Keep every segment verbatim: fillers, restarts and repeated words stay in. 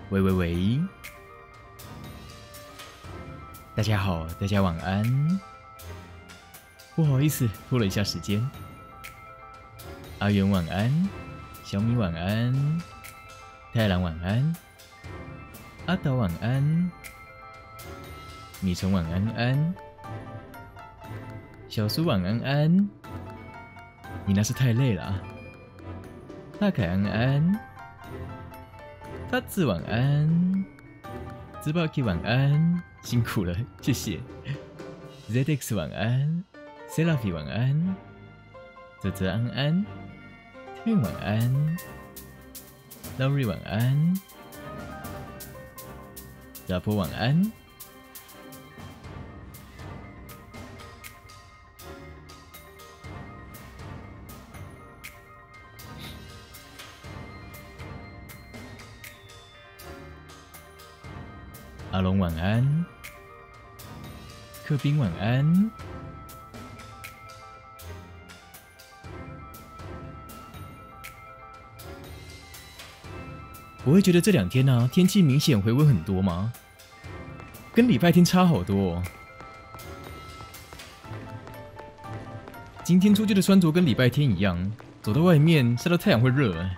喂喂喂，大家好，大家晚安。不好意思，拖了一下时间。阿元晚安，小米晚安，太郎晚安，阿岛晚安，米虫晚安安，小苏晚安安。你那是太累了啊。大凯安安。他子晚安，兹巴 K 晚安，辛苦了，谢谢。Z X 晚安 ，Serafi 晚安，泽泽安安 ，Twin 晚安 ，Laurie 晚安，拉坡晚安。阿龙晚安，克宾晚安。我会觉得这两天呢、啊，天气明显回温很多吗？跟礼拜天差好多哦。今天出去的穿着跟礼拜天一样，走到外面晒到太阳会热哎。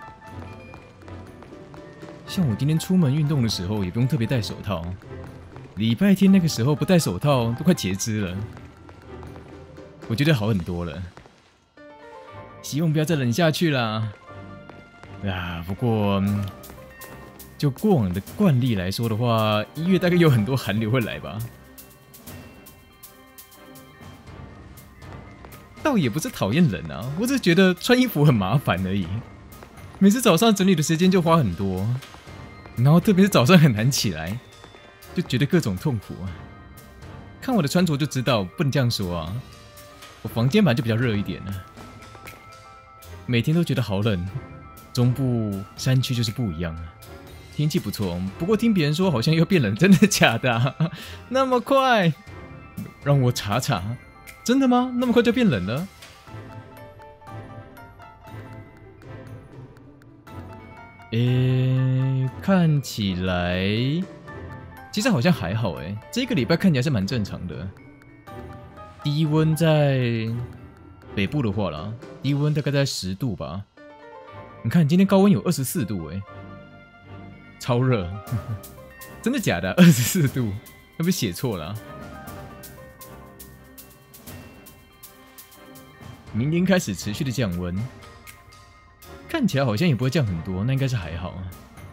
像我今天出门运动的时候，也不用特别戴手套。礼拜天那个时候不戴手套都快截肢了，我觉得好很多了。希望不要再冷下去啦。啊，不过就过往的惯例来说的话，一月大概有很多寒流会来吧。倒也不是讨厌冷啊，我只是觉得穿衣服很麻烦而已。每次早上整理的时间就花很多。然后特别是早上很难起来，就觉得各种痛苦啊。看我的穿着就知道，不能这样说啊。我房间本来就比较热一点呢，每天都觉得好冷。中部山区就是不一样啊，天气不错，不过听别人说好像又变冷，真的假的啊？那么快？让我查查，真的吗？那么快就变冷了？诶，看起来其实好像还好诶，这个礼拜看起来是蛮正常的。低温在北部的话啦，低温大概在十度吧。你看今天高温有二十四度诶，超热，真的假的？二十四度，会不会写错了啊？明天开始持续的降温。看起来好像也不会降很多，那应该是还好啊。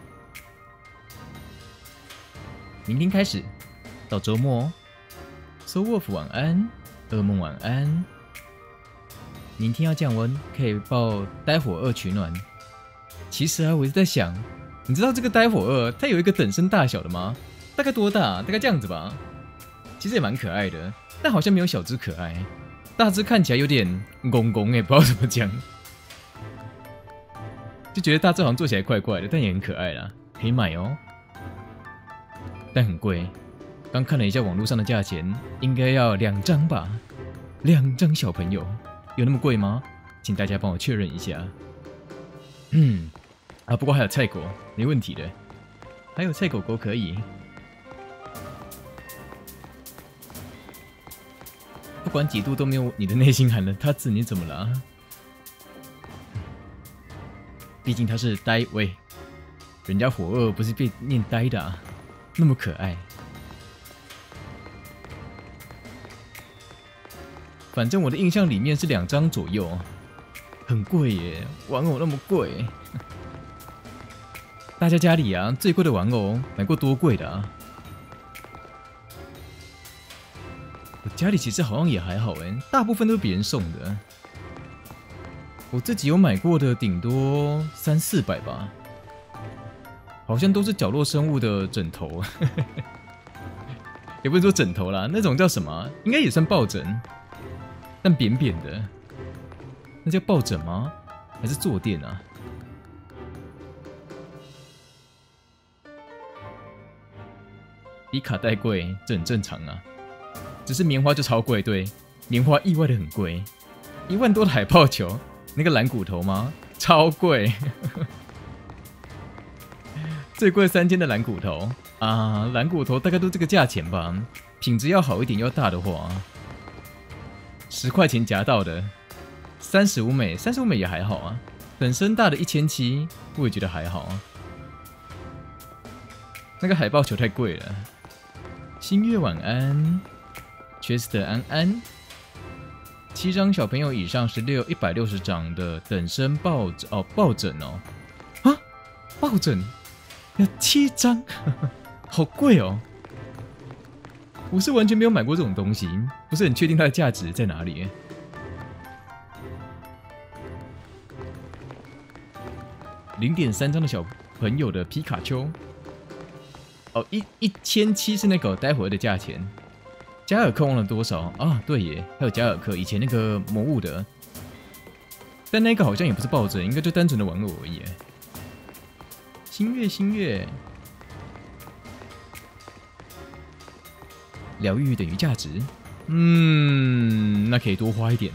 明天开始到周末，So Wolf 晚安，噩梦晚安。明天要降温，可以报呆火二取暖。其实啊，我一直在想，你知道这个呆火二它有一个等身大小的吗？大概多大？大概这样子吧。其实也蛮可爱的，但好像没有小只可爱。大只看起来有点公公哎，不知道怎么讲。就觉得大致好像做起来怪怪的，但也很可爱啦，可以买哦。但很贵，刚看了一下网络上的价钱，应该要两张吧？两张小朋友，有那么贵吗？请大家帮我确认一下。嗯，啊，不过还有菜狗，没问题的，还有菜狗狗可以。不管几度都没有你的内心寒冷，他子你怎么了啊？毕竟他是呆喂，人家火二不是被念呆的啊，那么可爱。反正我的印象里面是两张左右，很贵耶，玩偶那么贵。大家家里啊，最贵的玩偶买过多贵的啊？我家里其实好像也还好哎，大部分都是别人送的。我自己有买过的，顶多三四百吧，好像都是角落生物的枕头，也不是说枕头啦，那种叫什么？应该也算抱枕，但扁扁的，那叫抱枕吗？还是坐垫啊？比卡带贵，这很正常啊。只是棉花就超贵，对，棉花意外的很贵，一万多的海豹球。那个蓝骨头吗？超贵， 最贵三千的蓝骨头啊，蓝骨头大概都这个价钱吧，品质要好一点，要大的话，十块钱夹到的，三十五美，三十五美也还好啊。本身大的一千七，我也觉得还好啊。那个海豹球太贵了。新月晚安 ，Chester 安安。七张小朋友以上十六一百六十张的等身抱枕哦，抱枕哦，啊，抱枕要七张，好贵哦！我是完全没有买过这种东西，不是很确定它的价值在哪里。零点三张的小朋友的皮卡丘，哦，一一千七是那个待会儿的价钱。加尔克忘了多少啊？对耶，还有加尔克以前那个魔物的，但那个好像也不是抱枕，应该就单纯的玩偶而已。星月星月，疗愈等于价值，嗯，那可以多花一点。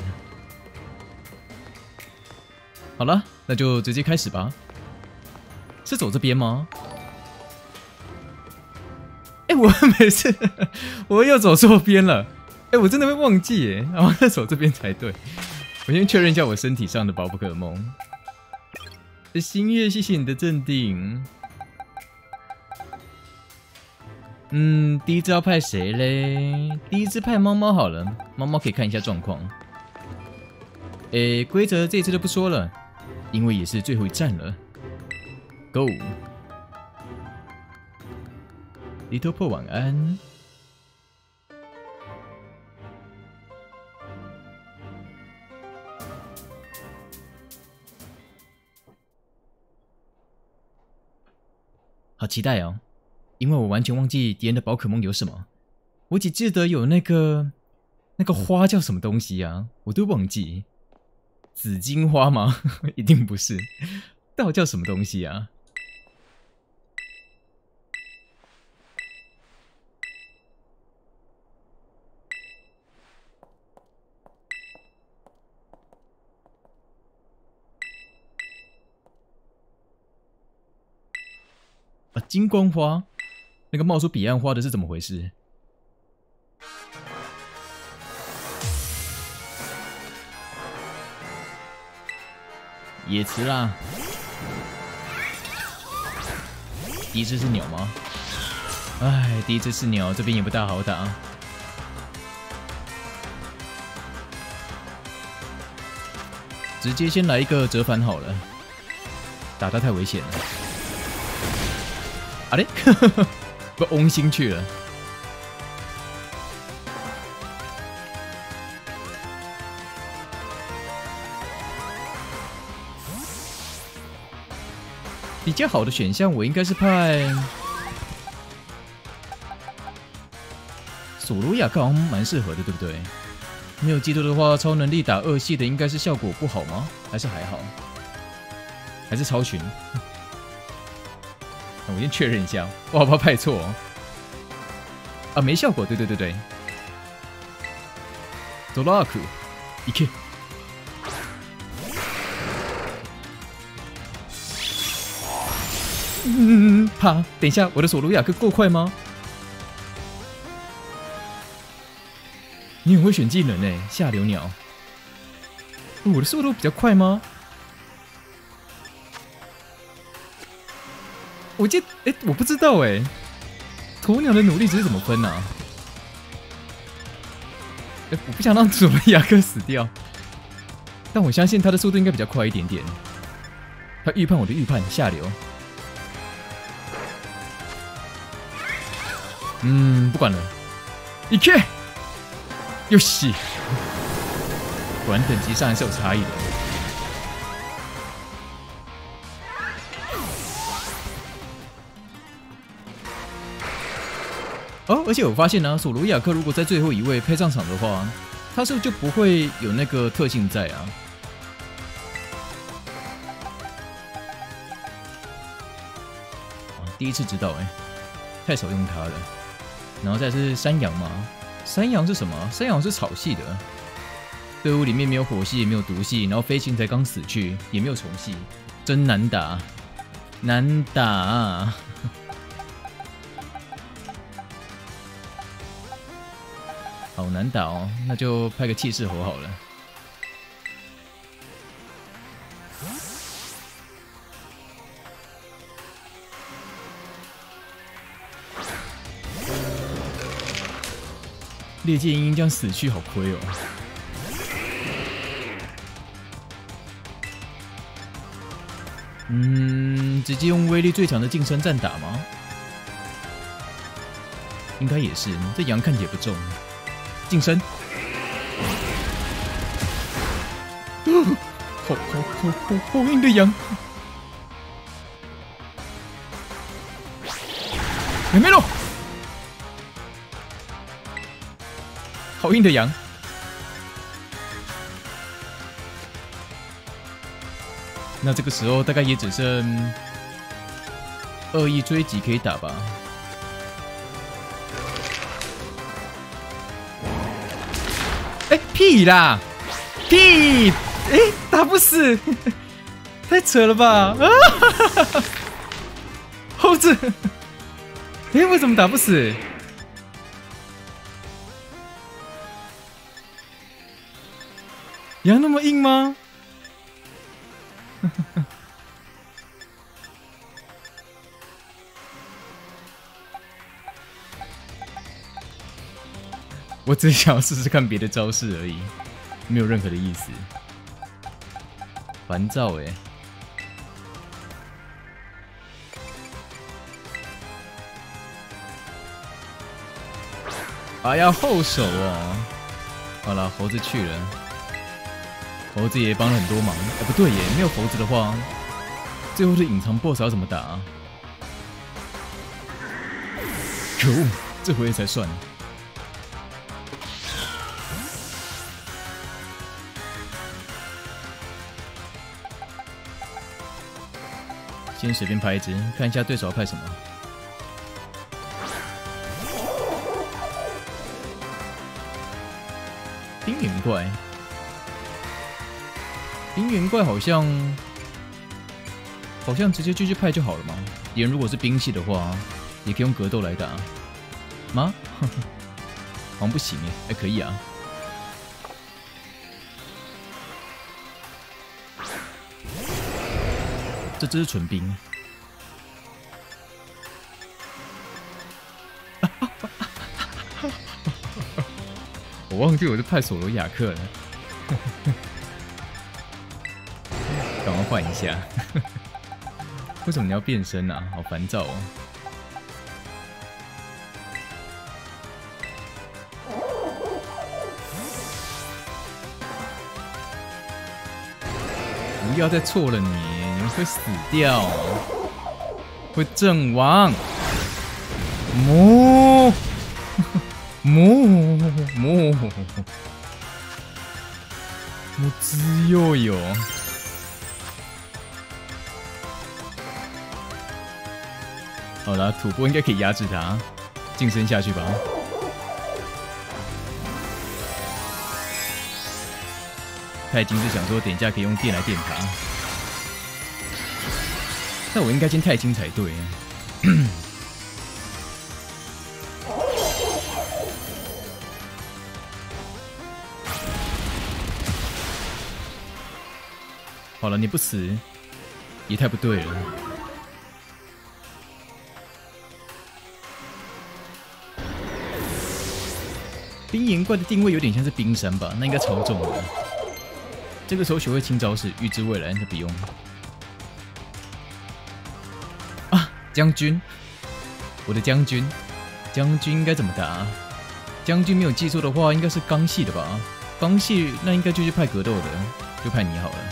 好了，那就直接开始吧。是走这边吗？哎、欸，我每次我又走错边了。哎、欸，我真的会忘记耶，然后要走这边才对。我先确认一下我身体上的宝可梦。星月，谢谢你的镇定。嗯，第一只要派谁嘞？第一只派猫猫好了，猫猫可以看一下状况。哎、欸，规则这一次就不说了，因为也是最后一站了。Go。Little Po 晚安。好期待哦！因为我完全忘记敌人的宝可梦有什么，我只记得有那个那个花叫什么东西啊，我都忘记。紫金花吗？一定不是。到底叫什么东西啊？啊，金光花，那个冒出彼岸花的是怎么回事？野雌啦，第一只是鸟吗？哎，第一只是鸟，这边也不大好打。直接先来一个折返好了，打它太危险了。啊嘞，不翁星去了。比较好的选项，我应该是派索罗亚克，好像蛮适合的，对不对？没有记错的话，超能力打二系的应该是效果不好吗？还是还好？还是超群？我先确认一下，我好怕派错哦。啊，没效果，对对对对。ドラーク，いけ。嗯，怕。等一下，我的索罗亚克够快吗？你很会选技能诶，下流鸟。哦，我的速度比较快吗？我记得，哎、欸，我不知道哎，鸵鸟的努力值是怎么分啊？哎、欸，我不想让索罗亚克死掉，但我相信他的速度应该比较快一点点。他预判我的预判，下流。嗯，不管了，一 K， 又洗。果然等级上还是有差异的。哦，而且我发现呢、啊，索罗亚克如果在最后一位配上场的话，他是不是就不会有那个特性在啊？啊第一次知道哎、欸，太少用它了。然后再是山羊嘛，山羊是什么？山羊是草系的，队伍里面没有火系，也没有毒系，然后飞行才刚死去，也没有虫系，真难打。 难打、啊。好难打哦，那就派个气势猴好了。烈剑鹰这样死去好亏哦。嗯，直接用威力最强的近身战打吗？应该也是，这羊看起来不重。近身，好好好好好硬的羊，有没有？好硬的羊。那这个时候大概也只剩恶意追击可以打吧。哎、欸，屁啦，屁！哎、欸，打不死，太扯了吧！啊，猴子，哎、欸，为什么打不死？羊那么硬吗？我只想要试试看别的招式而已，没有任何的意思。烦躁哎！哎呀，后手哦！好了，猴子去了，猴子也帮了很多忙。哎，不对耶，没有猴子的话，最后的隐藏 B O S S 要怎么打啊？可恶，这回才算。先随便拍一只，看一下对手要拍什么。冰原怪，冰原怪好像好像直接继续派就好了嘛。敌人如果是兵系的话，也可以用格斗来打吗？好像不行哎，哎、欸、可以啊。这只是纯兵。我忘记我是派索罗亚克了，赶快换一下。为什么你要变身啊？好烦躁哦！不要再错了你，你们会死掉，会阵亡。魔。もう、もう、もう強いよ。好啦，土拨应该可以压制他，晋升下去吧。他已经是想说，等一下可以用电来电他，但我应该先太清才对。好了，你不死也太不对了。冰岩怪的定位有点像是冰山吧？那应该超重的。这个时候学会新招式，预知未来，那不用。啊，将军，我的将军，将军应该怎么打？将军没有记错的话，应该是刚系的吧？刚系那应该就是派格斗的，就派你好了。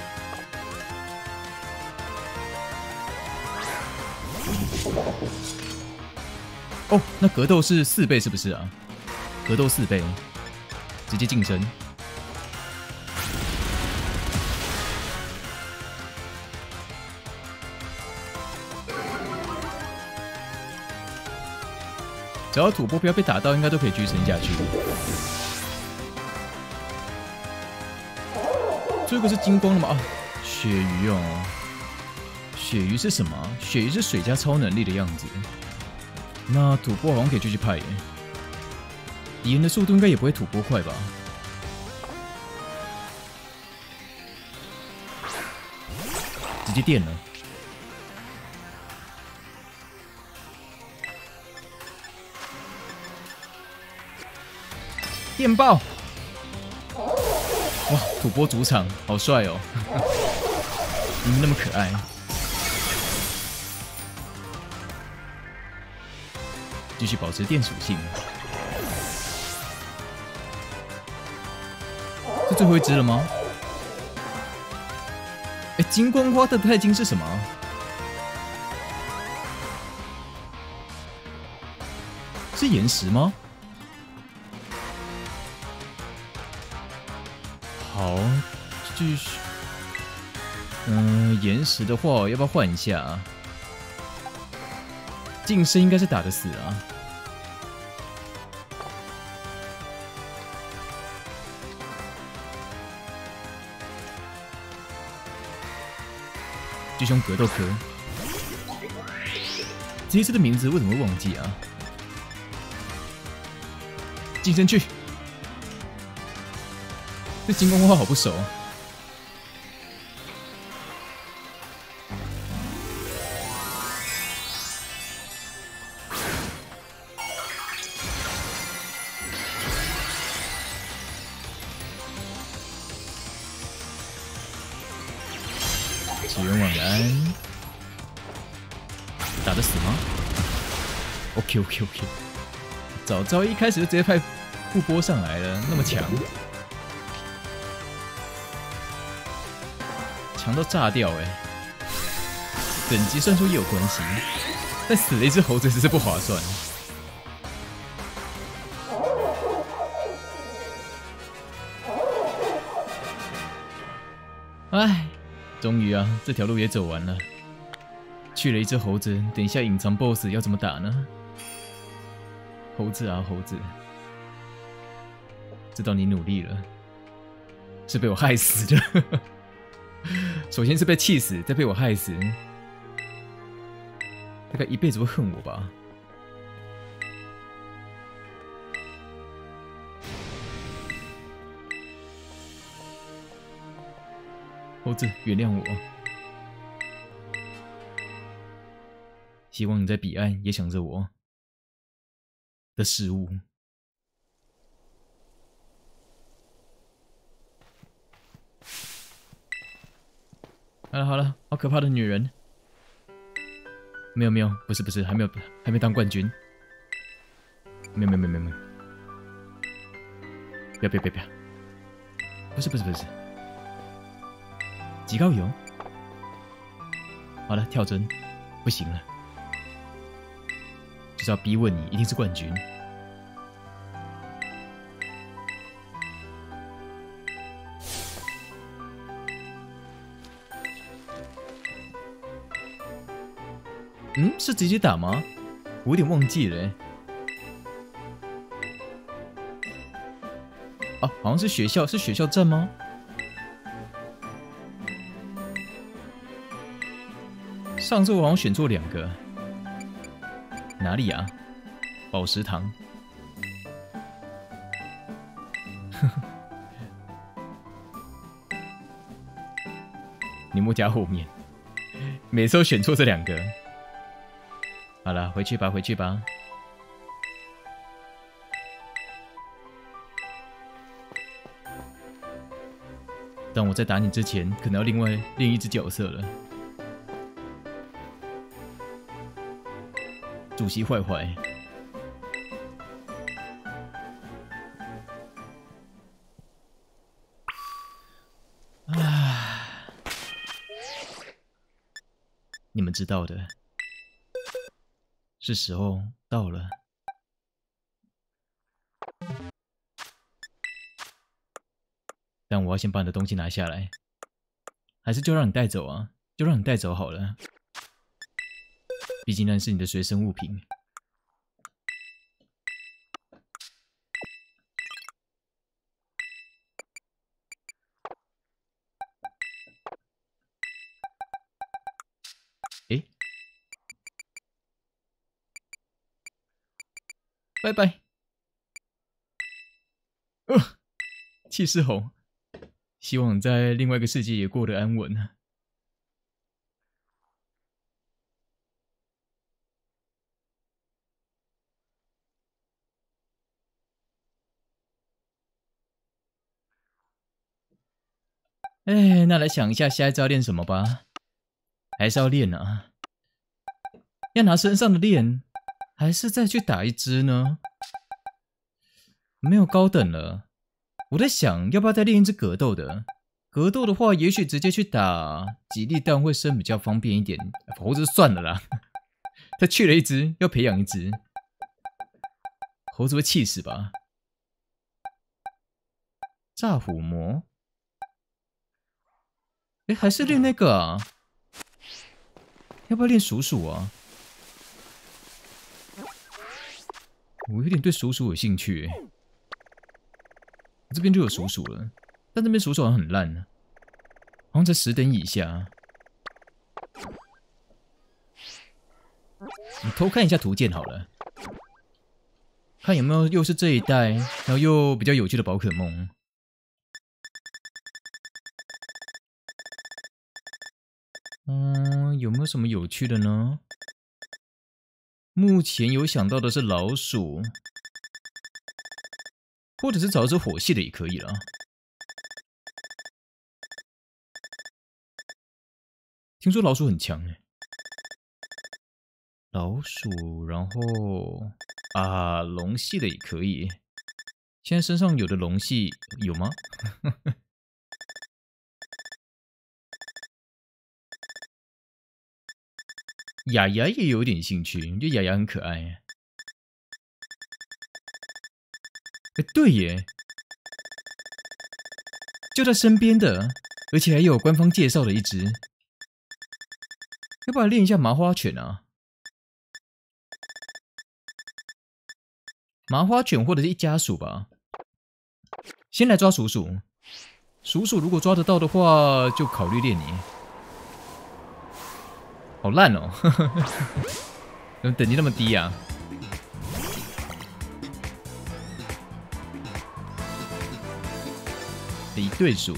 哦，那格斗是四倍是不是啊？格斗四倍，直接晋升。只要土拨不要被打到，应该都可以继续撑下去。这个是金光了吗？啊，鳕鱼哦， 鳕鱼是什么？鳕鱼是水加超能力的样子。那土拨好像可以继续派耶。敌人的速度应该也不会土拨快吧？直接电了。电爆！哇，土拨主场好帅哦！你们那么可爱。继续保持电属性。是最后一只了吗？哎、欸，金光花的钛金是什么？是岩石吗？好，继续。嗯、呃，岩石的话，要不要换一下啊？近身应该是打得死啊。巨凶格斗科，这一次的名字为什么会忘记啊？近身去，这金光花好不熟。启源晚安，打得死吗 ？OK OK OK， 早知道一开始就直接派布波上来了，那么强，强到炸掉哎、欸！等级虽然说也有关系，但死了一只猴子真是不划算。唉。终于啊，这条路也走完了。去了一只猴子，等一下隐藏 B O S S 要怎么打呢？猴子啊，猴子，知道你努力了，是被我害死的。首先是被气死，再被我害死，大概一辈子会恨我吧。猴子，原谅我。希望你在彼岸也想着我的事物。好了好了，好可怕的女人！没有没有，不是不是，还没有还没当冠军。没有没有没有没有没有，不要不要不要不要！不是不是不是。极高油，好了，跳针，不行了，就是要逼问你，一定是冠军。嗯，是直接打吗？我有点忘记了、欸。啊，好像是学校，是学校战吗？上次我好像选错两个，哪里啊？宝石堂。柠檬家后面，每次都选错这两个。好了，回去吧，回去吧。但我在打你之前，可能要另外练一只角色了。主席坏坏，啊！你们知道的，是时候到了。但我要先把你的东西拿下来，还是就让你带走啊？就让你带走好了。毕竟那是你的随身物品。 拜拜。呃，气势猴，希望在另外一个世界也过得安稳啊。哎，那来想一下下一招练什么吧？还是要练啊？要拿身上的练，还是再去打一只呢？没有高等了，我在想要不要再练一只格斗的。格斗的话，也许直接去打吉利蛋会升比较方便一点。猴子算了啦，他去了一只，要培养一只，猴子会气死吧？炸虎魔，哎，还是练那个啊？要不要练鼠鼠啊？我有点对鼠鼠有兴趣耶。这边就有鼠鼠了，但这边鼠鼠好像很烂呢，好像在十等以下。你偷看一下图鉴好了，看有没有又是这一代，然后又比较有趣的宝可梦。嗯，有没有什么有趣的呢？目前有想到的是老鼠，或者是找只火系的也可以了。听说老鼠很强哎，老鼠，然后啊，龙系的也可以。现在身上有的龙系有吗？雅雅也有点兴趣，我觉得雅雅很可爱。哎，对耶，就在身边的，而且还有官方介绍的一只，要不要练一下麻花犬啊？麻花犬或者是一家鼠吧。先来抓鼠鼠，鼠鼠如果抓得到的话，就考虑练你。好烂哦，怎么等级那么低啊？一对鼠。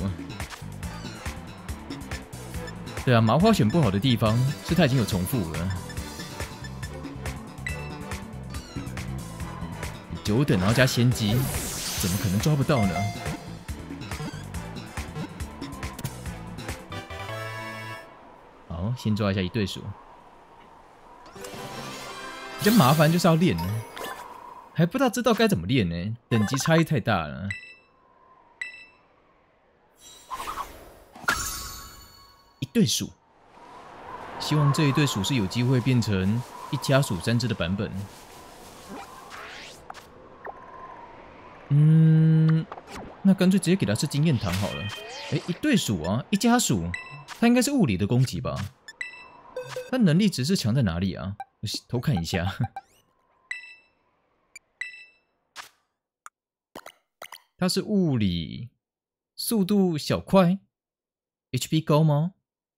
对啊，麻花犬不好的地方是它已经有重复了。九等然后加先机，怎么可能抓不到呢？好，先抓一下一对鼠。比较麻烦就是要练，还不大知道该怎么练呢，等级差异太大了。一对鼠，希望这一对鼠是有机会变成一家鼠三只的版本。嗯，那干脆直接给他吃经验糖好了。哎，一对鼠啊，一家鼠，它应该是物理的攻击吧？它能力值是强在哪里啊？我偷看一下。它是物理，速度小快 ，H P 高吗？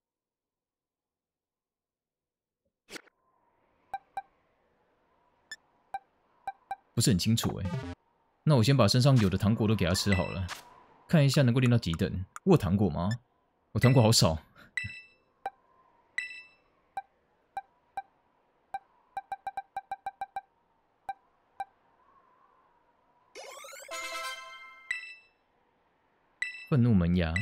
不是很清楚哎。那我先把身上有的糖果都给它吃好了，看一下能够练到几等。我有糖果吗？我糖果好少。愤怒门牙。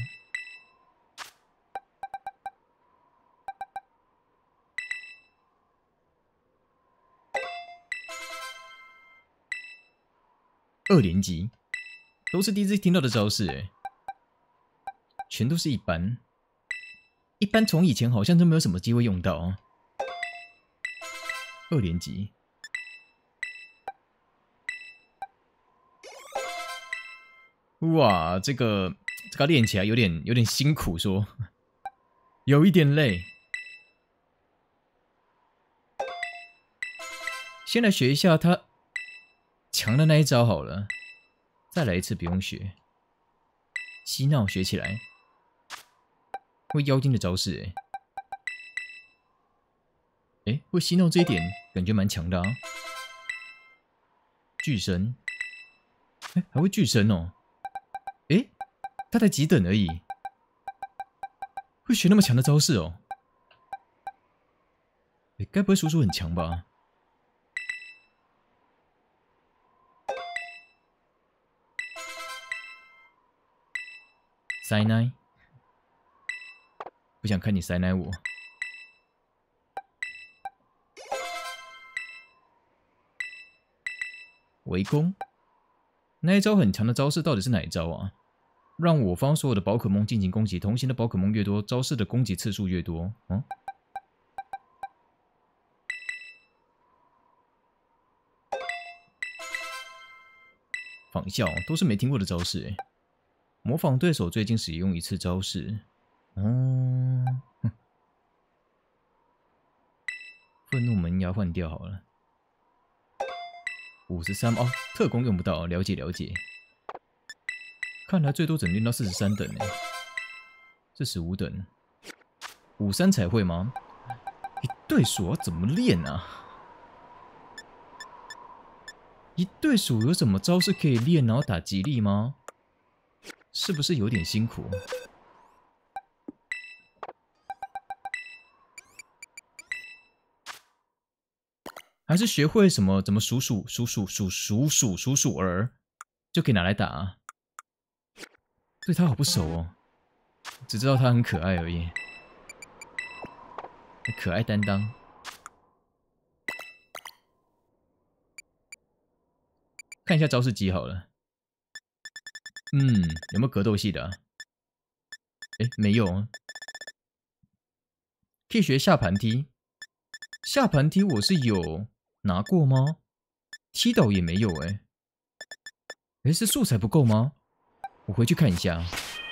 二连击，都是第一次听到的招式哎，全都是一般，一般从以前好像都没有什么机会用到啊。二连击，哇，这个这个练起来有点有点辛苦说，说有一点累。先来学一下他强的那一招好了，再来一次不用学。嬉闹学起来，会妖精的招式哎，哎，会嬉闹这一点感觉蛮强的啊。 巨神，哎，还会巨神哦。哎，他才几等而已，会学那么强的招式哦。哎，该不会叔叔很强吧？塞奶，不想看你塞奶我。围攻，那一招很强的招式到底是哪一招啊？让我方所有的宝可梦进行攻击，同行的宝可梦越多，招式的攻击次数越多。嗯，仿效都是没听过的招式哎。模仿对手最近使用一次招式。哦，哼，愤怒门牙换掉好了。五十三哦，特工用不到，了解了解。看来最多只能练到四十三等呢，四十五等，五三才会吗？一对手要怎么练啊？一对手有什么招式可以练，然后打吉利吗？是不是有点辛苦？还是学会什么怎么数数数数数数数数数儿，就可以拿来打啊？对他好不熟哦，只知道他很可爱而已。可爱担当。看一下招式机好了。嗯，有没有格斗系的啊？哎，没有啊。可以学下盘踢。下盘踢我是有拿过吗？踢倒也没有哎。哎，是素材不够吗？我回去看一下。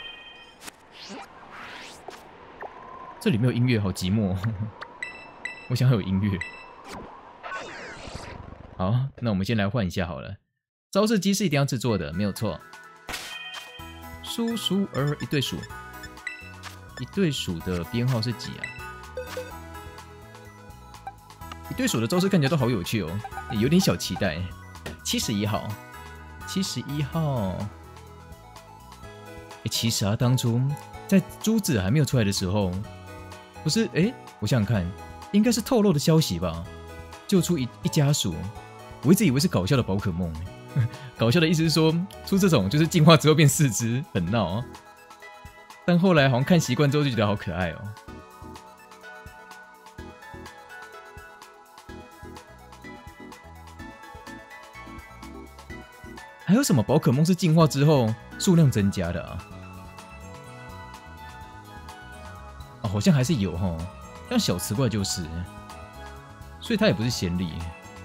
这里没有音乐，好寂寞。我想要有音乐。好，那我们先来换一下好了。招式机是一定要制作的，没有错。数数儿一对数，一对数的编号是几啊？一对数的招式看起来都好有趣哦，有点小期待。七十一号，七十一号。欸、其实啊，当初在珠子还没有出来的时候，不是哎、欸，我想想看，应该是透露的消息吧？救出一一家属，我一直以为是搞笑的宝可梦。搞笑的意思是说，出这种就是进化之后变四只，很闹啊。但后来好像看习惯之后就觉得好可爱哦。还有什么宝可梦是进化之后数量增加的啊？哦，好像还是有齁，像小磁怪就是，所以它也不是先例。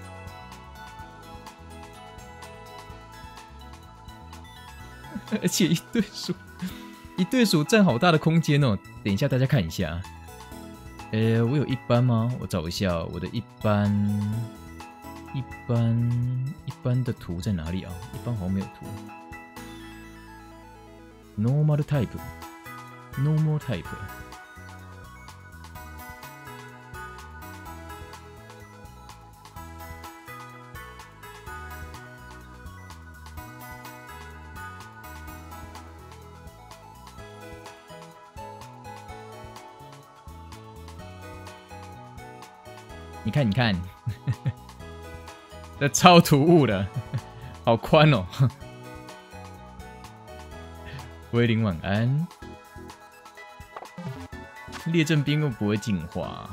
而且一对鼠，一对鼠占好大的空间哦。等一下大家看一下，呃，我有一般吗？我找一下我的一般，一般一般的图在哪里啊？一般好像没有图。Normal type，Normal type。你看，你看，这超突兀的，好宽哦。威灵晚安。列阵兵又不会进化。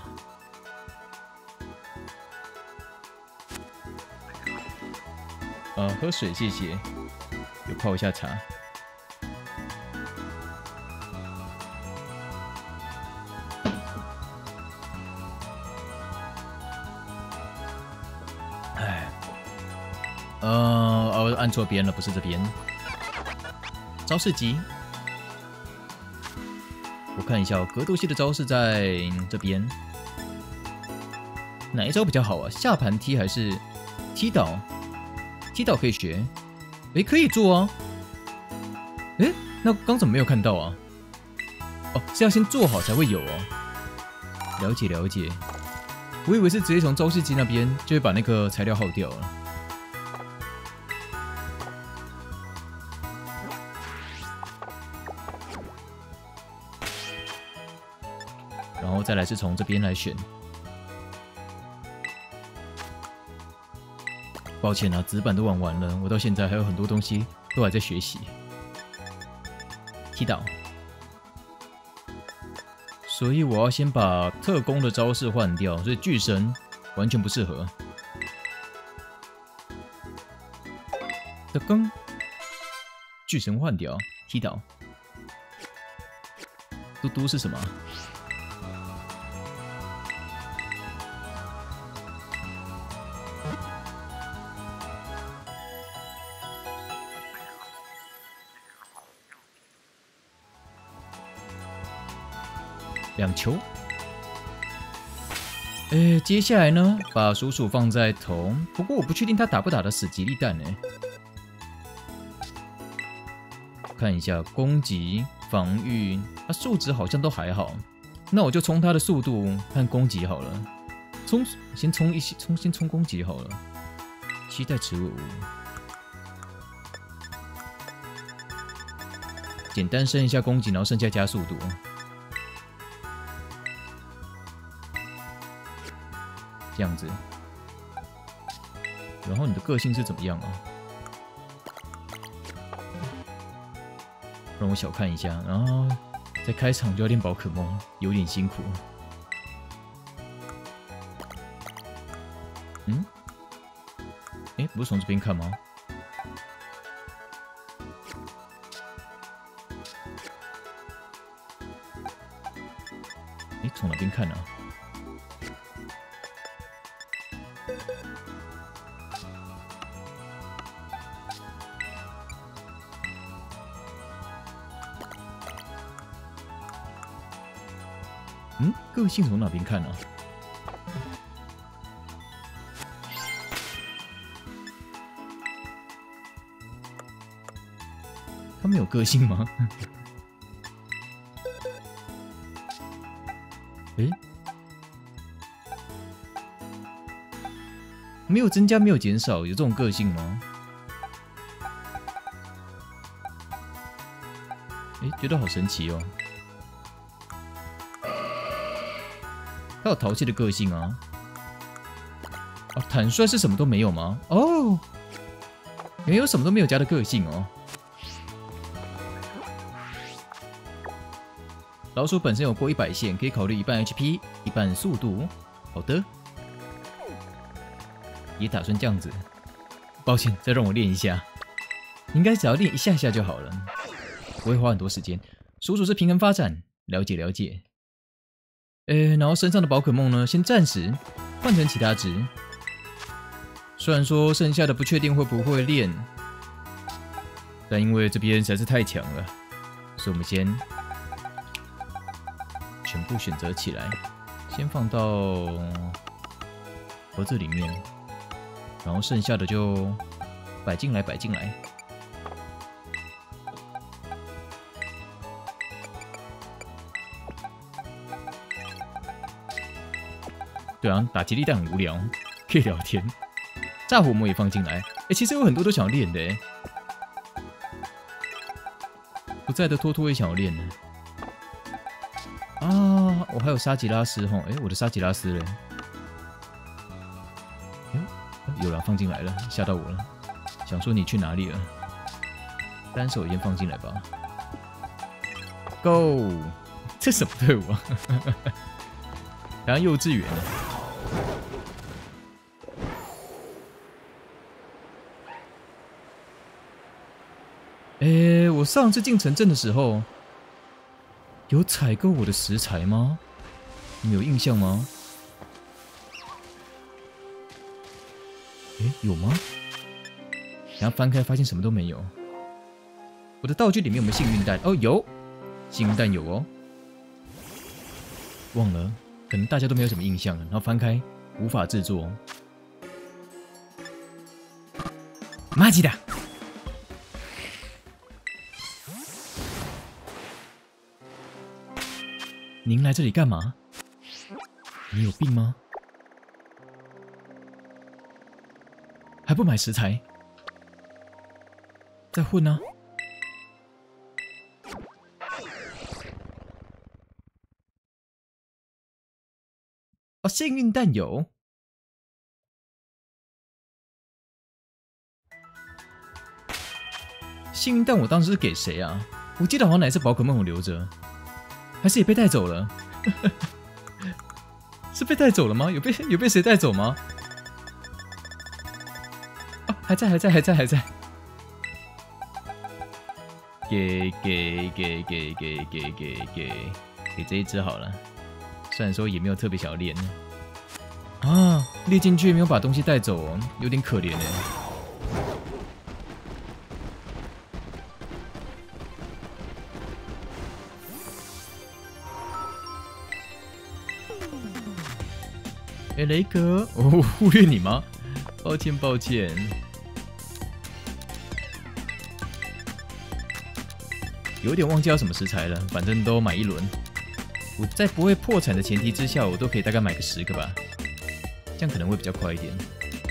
呃，喝水谢谢，有泡一下茶。哎，呃，哦，按错边了，不是这边。招式集，我看一下哦，格斗系的招式在这边。哪一招比较好啊？下盘踢还是踢倒？踢倒可以学，哎，可以做啊。哎，那刚怎么没有看到啊？哦，是要先做好才会有哦。了解了解，我以为是直接从招式机那边就会把那个材料耗掉了。 然后再来是从这边来选。抱歉啊，纸板都玩完了，我到现在还有很多东西都还在学习。踢倒，所以我要先把特工的招式换掉，所以巨神完全不适合。特工，巨神换掉，踢倒。嘟嘟是什么？两球。诶，接下来呢，把鼠鼠放在头，不过我不确定他打不打得死吉利蛋呢。看一下攻击、防御，他数值好像都还好。那我就冲他的速度和攻击好了。冲，先冲一些，冲先冲攻击好了。期待耻辱。简单升一下攻击，然后剩下加速度。这样子，然后你的个性是怎么样啊？让我小看一下，然后在开场就要练宝可梦，有点辛苦。嗯？哎，不是从这边看吗？哎，从哪边看啊？嗯，个性从哪边看啊？他们有个性吗？诶，没有增加，没有减少，有这种个性吗？诶，觉得好神奇哦。他有淘气的个性啊！哦，坦率是什么都没有吗？哦，原来有什么都没有加的个性哦。老鼠本身有过一百线，可以考虑一半 H P， 一半速度。好的，也打算这样子。抱歉，再让我练一下。应该只要练一下下就好了，不会花很多时间。鼠鼠是平衡发展，了解了解。诶，然后身上的宝可梦呢，先暂时换成其他只。虽然说剩下的不确定会不会练，但因为这边实在是太强了，所以我们先全部选择起来，先放到盒子里面，然后剩下的就摆进来，摆进来。对啊，打吉利蛋很无聊，可以聊天。炸火魔也放进来，哎，其实有很多都想要练的，哎。不在的托托也想要练呢。啊，我还有沙吉拉斯吼，哎，我的沙吉拉斯嘞？有了，放进来了，吓到我了，想说你去哪里了？单手先放进来吧。Go， 这什么队伍啊？好像幼稚园啊。诶，我上次进城镇的时候，有采购我的食材吗？你有印象吗？诶，有吗？然后翻开发现什么都没有。我的道具里面有没有幸运蛋？哦，有，幸运蛋有哦。忘了，可能大家都没有什么印象了。然后翻开，无法制作。マジだ！您来这里干嘛？你有病吗？还不买食材？在混啊！ 哦，幸运蛋有。幸运蛋我当时是给谁啊？我记得好像哪次宝可梦我留着，还是也被带走了？是被带走了吗？有被有被谁带走吗？啊，还在，还在，还在，还在。给给给给给给给给给这一只好了，虽然说也没有特别想要练啊，列进去没有把东西带走哦，有点可怜哎。哎，雷哥，我忽略你吗？抱歉抱歉。有点忘记要什么食材了，反正都买一轮。我在不会破产的前提之下，我都可以大概买个十个吧，这样可能会比较快一点。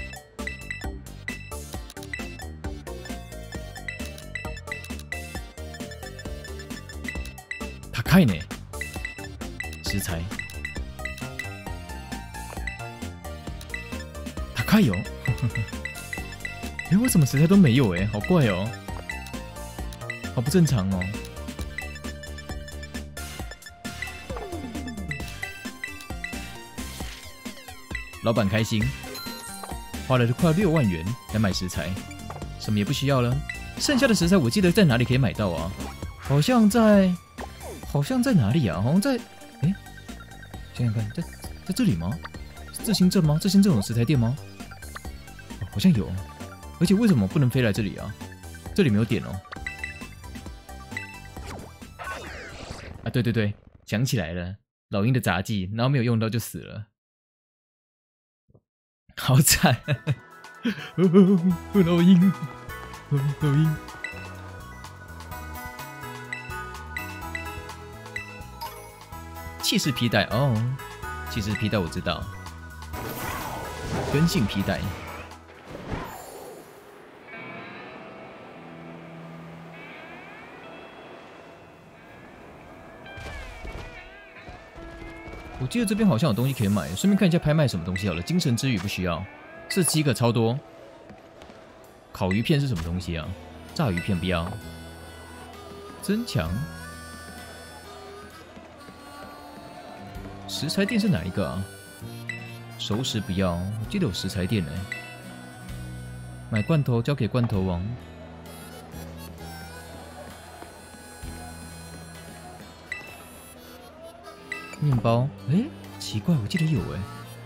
高いね，食材。高いよ。哎，我怎么食材都没有哎，好怪哦，好不正常哦。老板开心，花了快六万元来买食材，什么也不需要了。剩下的食材我记得在哪里可以买到啊？好像在，好像在哪里啊？好像在，哎，想想看，在在这里吗？自兴镇吗？自兴镇有食材店吗？哦，好像有，而且为什么不能飞来这里啊？这里没有点哦。啊，对对对，想起来了，老鹰的杂技，然后没有用到就死了。好惨！老鹰，老鹰。气势皮带哦，气势皮带我知道。根性皮带。我记得这边好像有东西可以买，顺便看一下拍卖什么东西好了。精神之语不需要，这七个超多。烤鱼片是什么东西啊？炸鱼片不要。增强。食材店是哪一个啊？熟食不要，我记得有食材店呢。买罐头交给罐头王。面包，哎，奇怪，我记得有哎。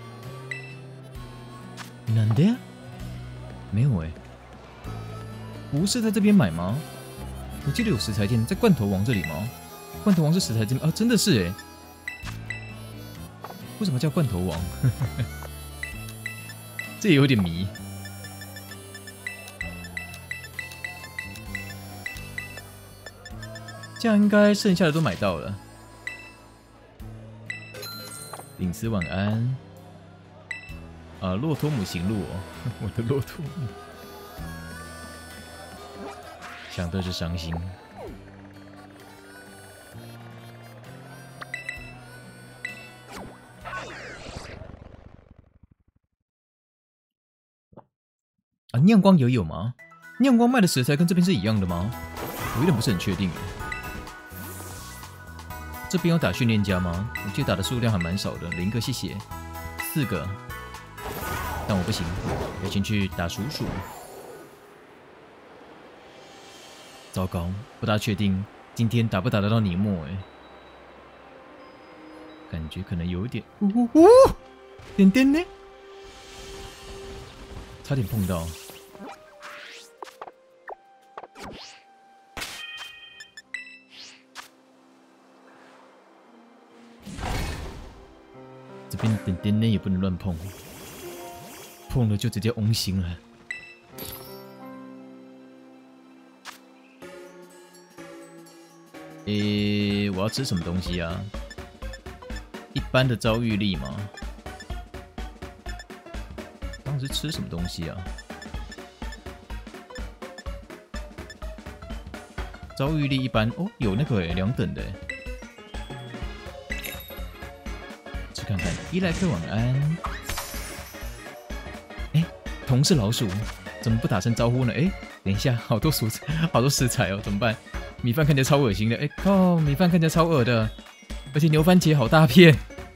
なんで？没有哎。不是在这边买吗？我记得有食材店，在罐头王这里吗？罐头王是食材店啊，真的是哎。为什么叫罐头王？这也有点迷。这样应该剩下的都买到了。领子晚安。啊，骆驼母行路哦，我的骆驼母。想到就伤心。啊，亮光也有吗？亮光卖的食材跟这边是一样的吗？我有点不是很确定。这边有打训练家吗？我记得打的数量还蛮少的，零个谢谢，四个，但我不行，要先去打鼠鼠。糟糕，不大确定今天打不打得到尼莫哎，感觉可能有一点，呜呜呜，点点呢，差点碰到。这边点点呢也不能乱碰，碰了就直接翁心了。诶，我要吃什么东西啊？一般的遭遇力吗？当时吃什么东西啊？遭遇力一般哦，有那个诶，两等的。吃看看。伊莱克晚安。哎，同是老鼠，怎么不打声招呼呢？哎，等一下，好多蔬菜，好多食材哦，怎么办？米饭看起来超恶心的。哎靠，米饭看起来超恶的，而且牛番茄好大片。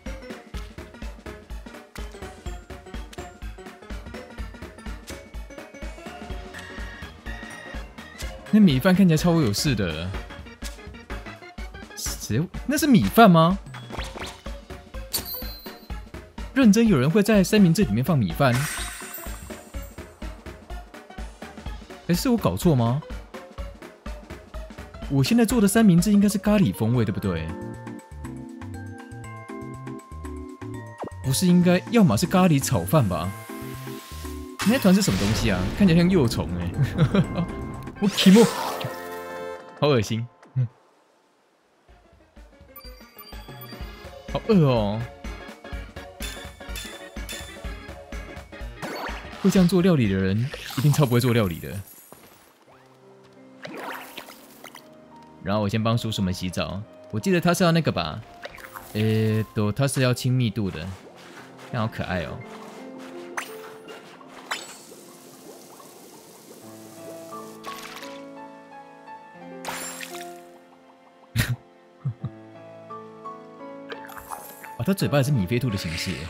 那米饭看起来超有事的。谁？那是米饭吗？认真有人会在三明治里面放米饭？哎，是我搞错吗？我现在做的三明治应该是咖喱风味，对不对？不是应该，要么是咖喱炒饭吧？那团是什么东西啊？看起来像幼虫哎、欸！我题目好恶心，嗯，好饿哦！会这样做料理的人，一定超不会做料理的。然后我先帮叔叔们洗澡，我记得他是要那个吧？呃，都他是要亲密度的，看好可爱哦。哦，他嘴巴也是米菲兔的形式耶。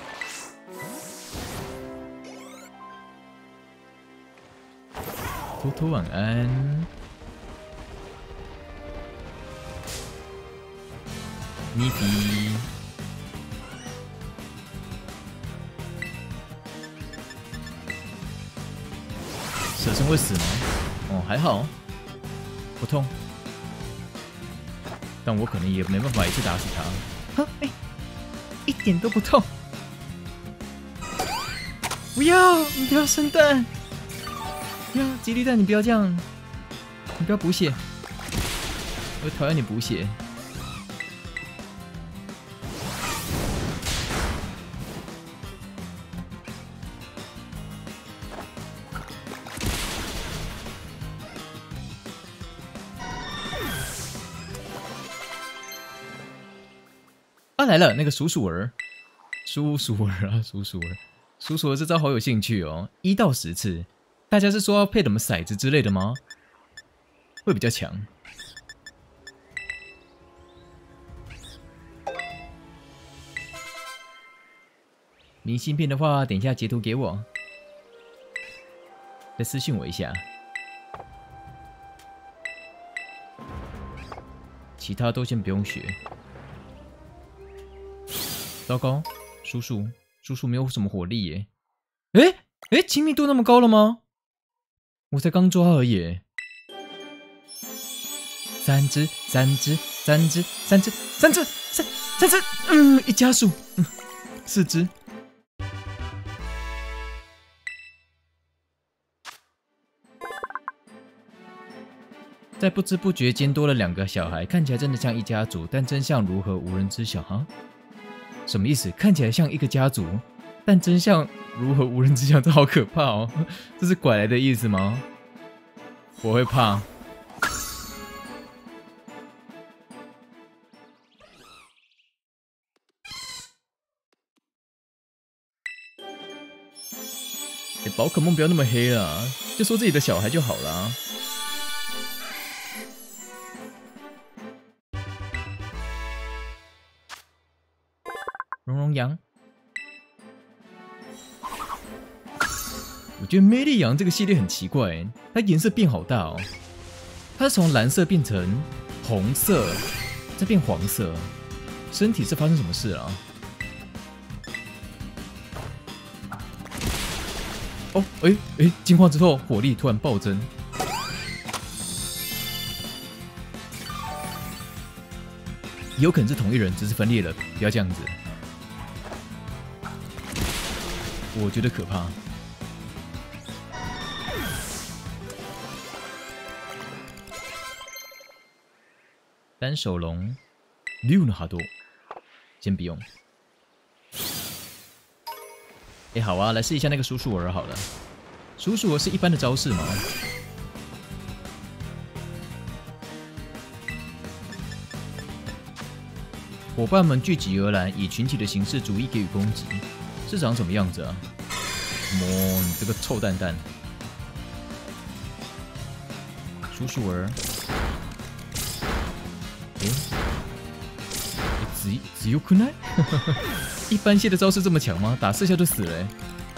托托晚安。咪比。蛇生会死吗？哦，还好，不痛。但我可能也没办法一次打死他。哈，哎、欸，一点都不痛。不要，你不要生蛋。不要，吉利蛋，你不要这样。你不要补血。我讨厌你补血。啊，来了，那个鼠鼠儿，鼠鼠儿啊，鼠鼠儿，鼠鼠儿这招好有兴趣哦，一到十次，大家是说要配什么骰子之类的吗？会比较强。明信片的话，等一下截图给我，再私信我一下。其他都先不用学。糟糕，叔叔，叔叔没有什么火力耶。哎哎，亲密度那么高了吗？我才刚抓而已。三只，三只，三只，三只，三只，三三只，嗯，一加速，嗯，四只。在不知不觉间多了两个小孩，看起来真的像一家族，但真相如何无人知晓哈。什么意思？看起来像一个家族，但真相如何无人知晓？这好可怕哦！这是拐来的意思吗？我会怕。欸，宝可梦不要那么黑了，就说自己的小孩就好了。绒绒羊，我觉得魅力羊这个系列很奇怪，它颜色变好大哦，它是从蓝色变成红色，再变黄色，身体是发生什么事啊？哦，哎、欸、哎，进化之后火力突然暴增，有可能是同一人，只是分裂了，不要这样子。我觉得可怕。单手龙，六呢哈多，先不用。哎，好啊，来试一下那个鼠鼠儿好了。鼠鼠儿是一般的招式吗？ 伙伴们聚集而来，以群体的形式逐一给予攻击，是长什么样子啊？么，你这个臭蛋蛋！鼠鼠儿，诶，只只有困难？一般蟹的招式这么强吗？打四下就死了、欸？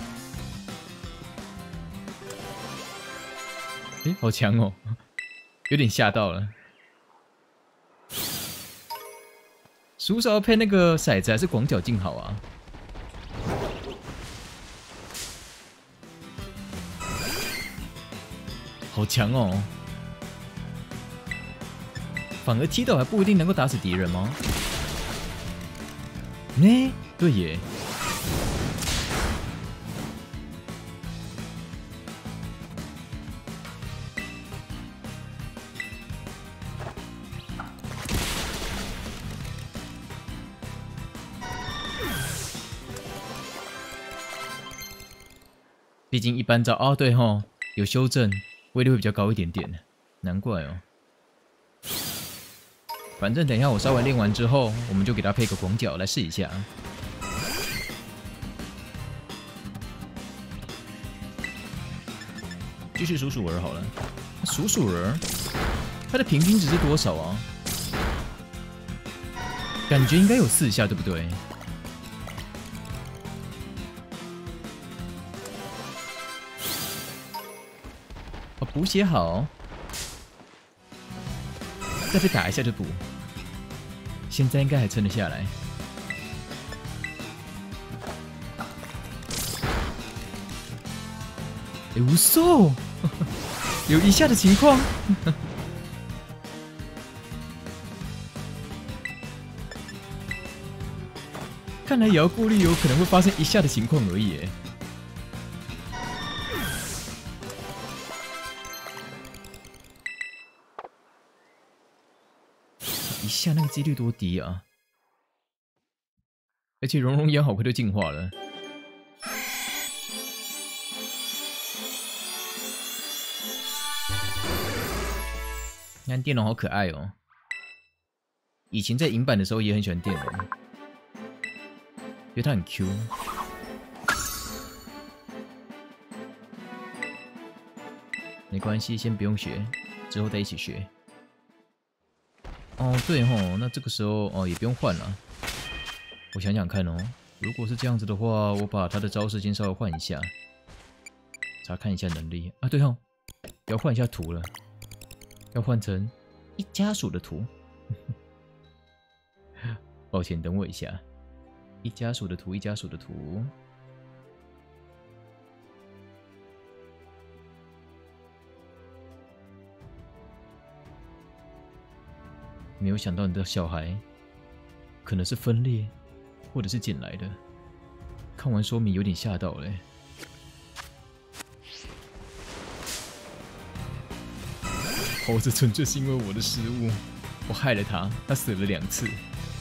诶，好强哦，有点吓到了。鼠手要配那个骰子还是广角镜好啊？好强哦！反而踢到还不一定能够打死敌人吗？呢，对耶。毕竟一般招哦，对吼，有修正，威力会比较高一点点，难怪哦。反正等一下我稍微练完之后，我们就给他配个广角来试一下。继续数数儿好了，数数儿，它的平均值是多少啊？感觉应该有四下，对不对？哦，补血好，再被打一下就补。现在应该还撑得下来。哎，无数，有一下的情况。看来也要顾虑有可能会发生一下的情况而已。一下那个几率多低啊！而且熔熔岩好快就进化了。你看电龙好可爱哦！以前在银版的时候也很喜欢电龙，觉得它很 Q。没关系，先不用学，之后再一起学。哦，对吼，那这个时候哦也不用换了。我想想看哦，如果是这样子的话，我把他的招式先稍微换一下，查看一下能力啊。对吼，要换一下图了，要换成一家属的图。抱歉，等我一下，一家属的图，一家属的图。没有想到你的小孩可能是分裂，或者是捡来的。看完说明有点吓到了、欸。哦，这纯粹是因为我的失误，我害了他，他死了两次。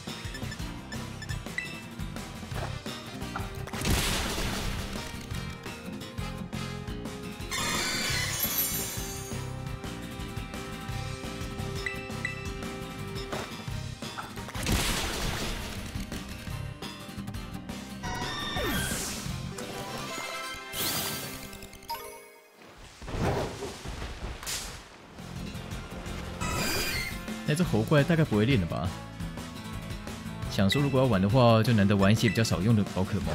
那这猴怪大概不会练了吧？想说如果要玩的话，就难得玩一些比较少用的宝可梦。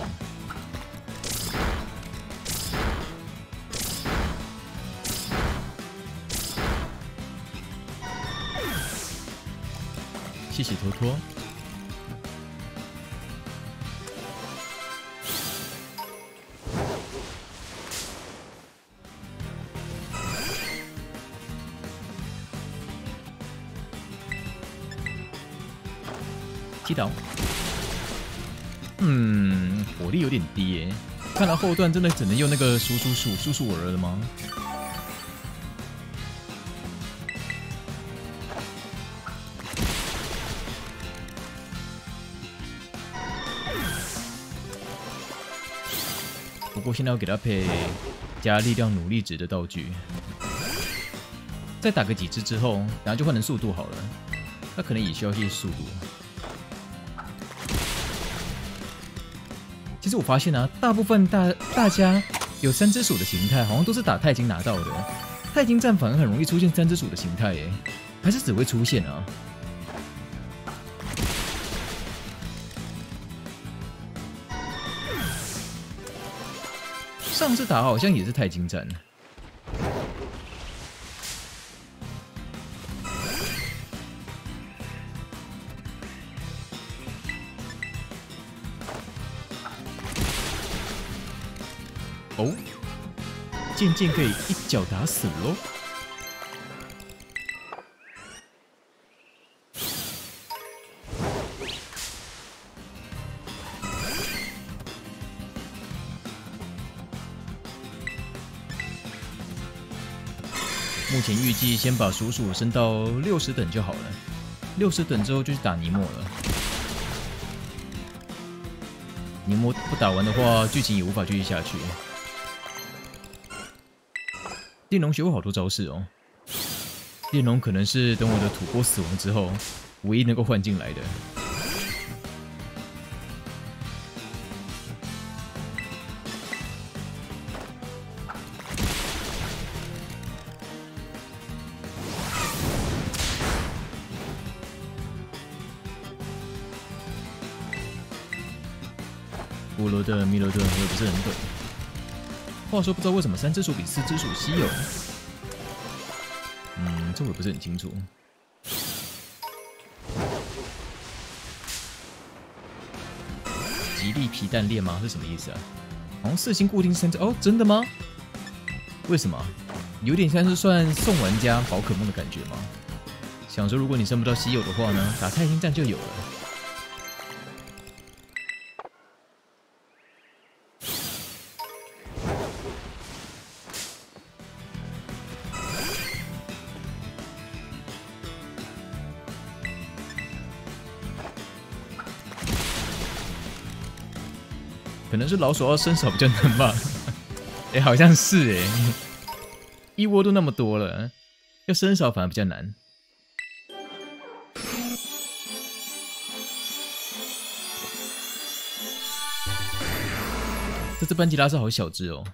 谢谢托托。击倒，嗯，火力有点低耶。看来后段真的只能用那个鼠鼠鼠鼠鼠儿了吗？不过现在要给他配加力量努力值的道具，再打个几只之后，然后就换成速度好了。他可能也需要一些速度。 其实我发现啊，大部分大大家有三只鼠的形态，好像都是打钛金拿到的。钛金战反而很容易出现三只鼠的形态，耶，还是只会出现啊？上次打好像也是钛金战。哦，渐渐可以一脚打死喽！目前预计先把鼠鼠升到六十等就好了，六十等之后就去打尼莫了。尼莫不打完的话，剧情也无法继续下去。电龙学过好多招式哦，电龙可能是等我的土波死亡之后，唯一能够换进来的。波罗的、弥罗顿我也不是很懂。话说，不知道为什么三只鼠比四只鼠稀有。嗯，这我也不是很清楚。吉利皮蛋链吗？是什么意思啊？好像四星固定三只哦，真的吗？为什么？有点像是算送玩家宝可梦的感觉吗？想说，如果你升不到稀有的话呢，打钛金战就有了。可能是老手要伸手比较难吧？哎、欸，好像是哎、欸，一窝都那么多了，要伸手反而比较难。这只班吉拉是好小只哦，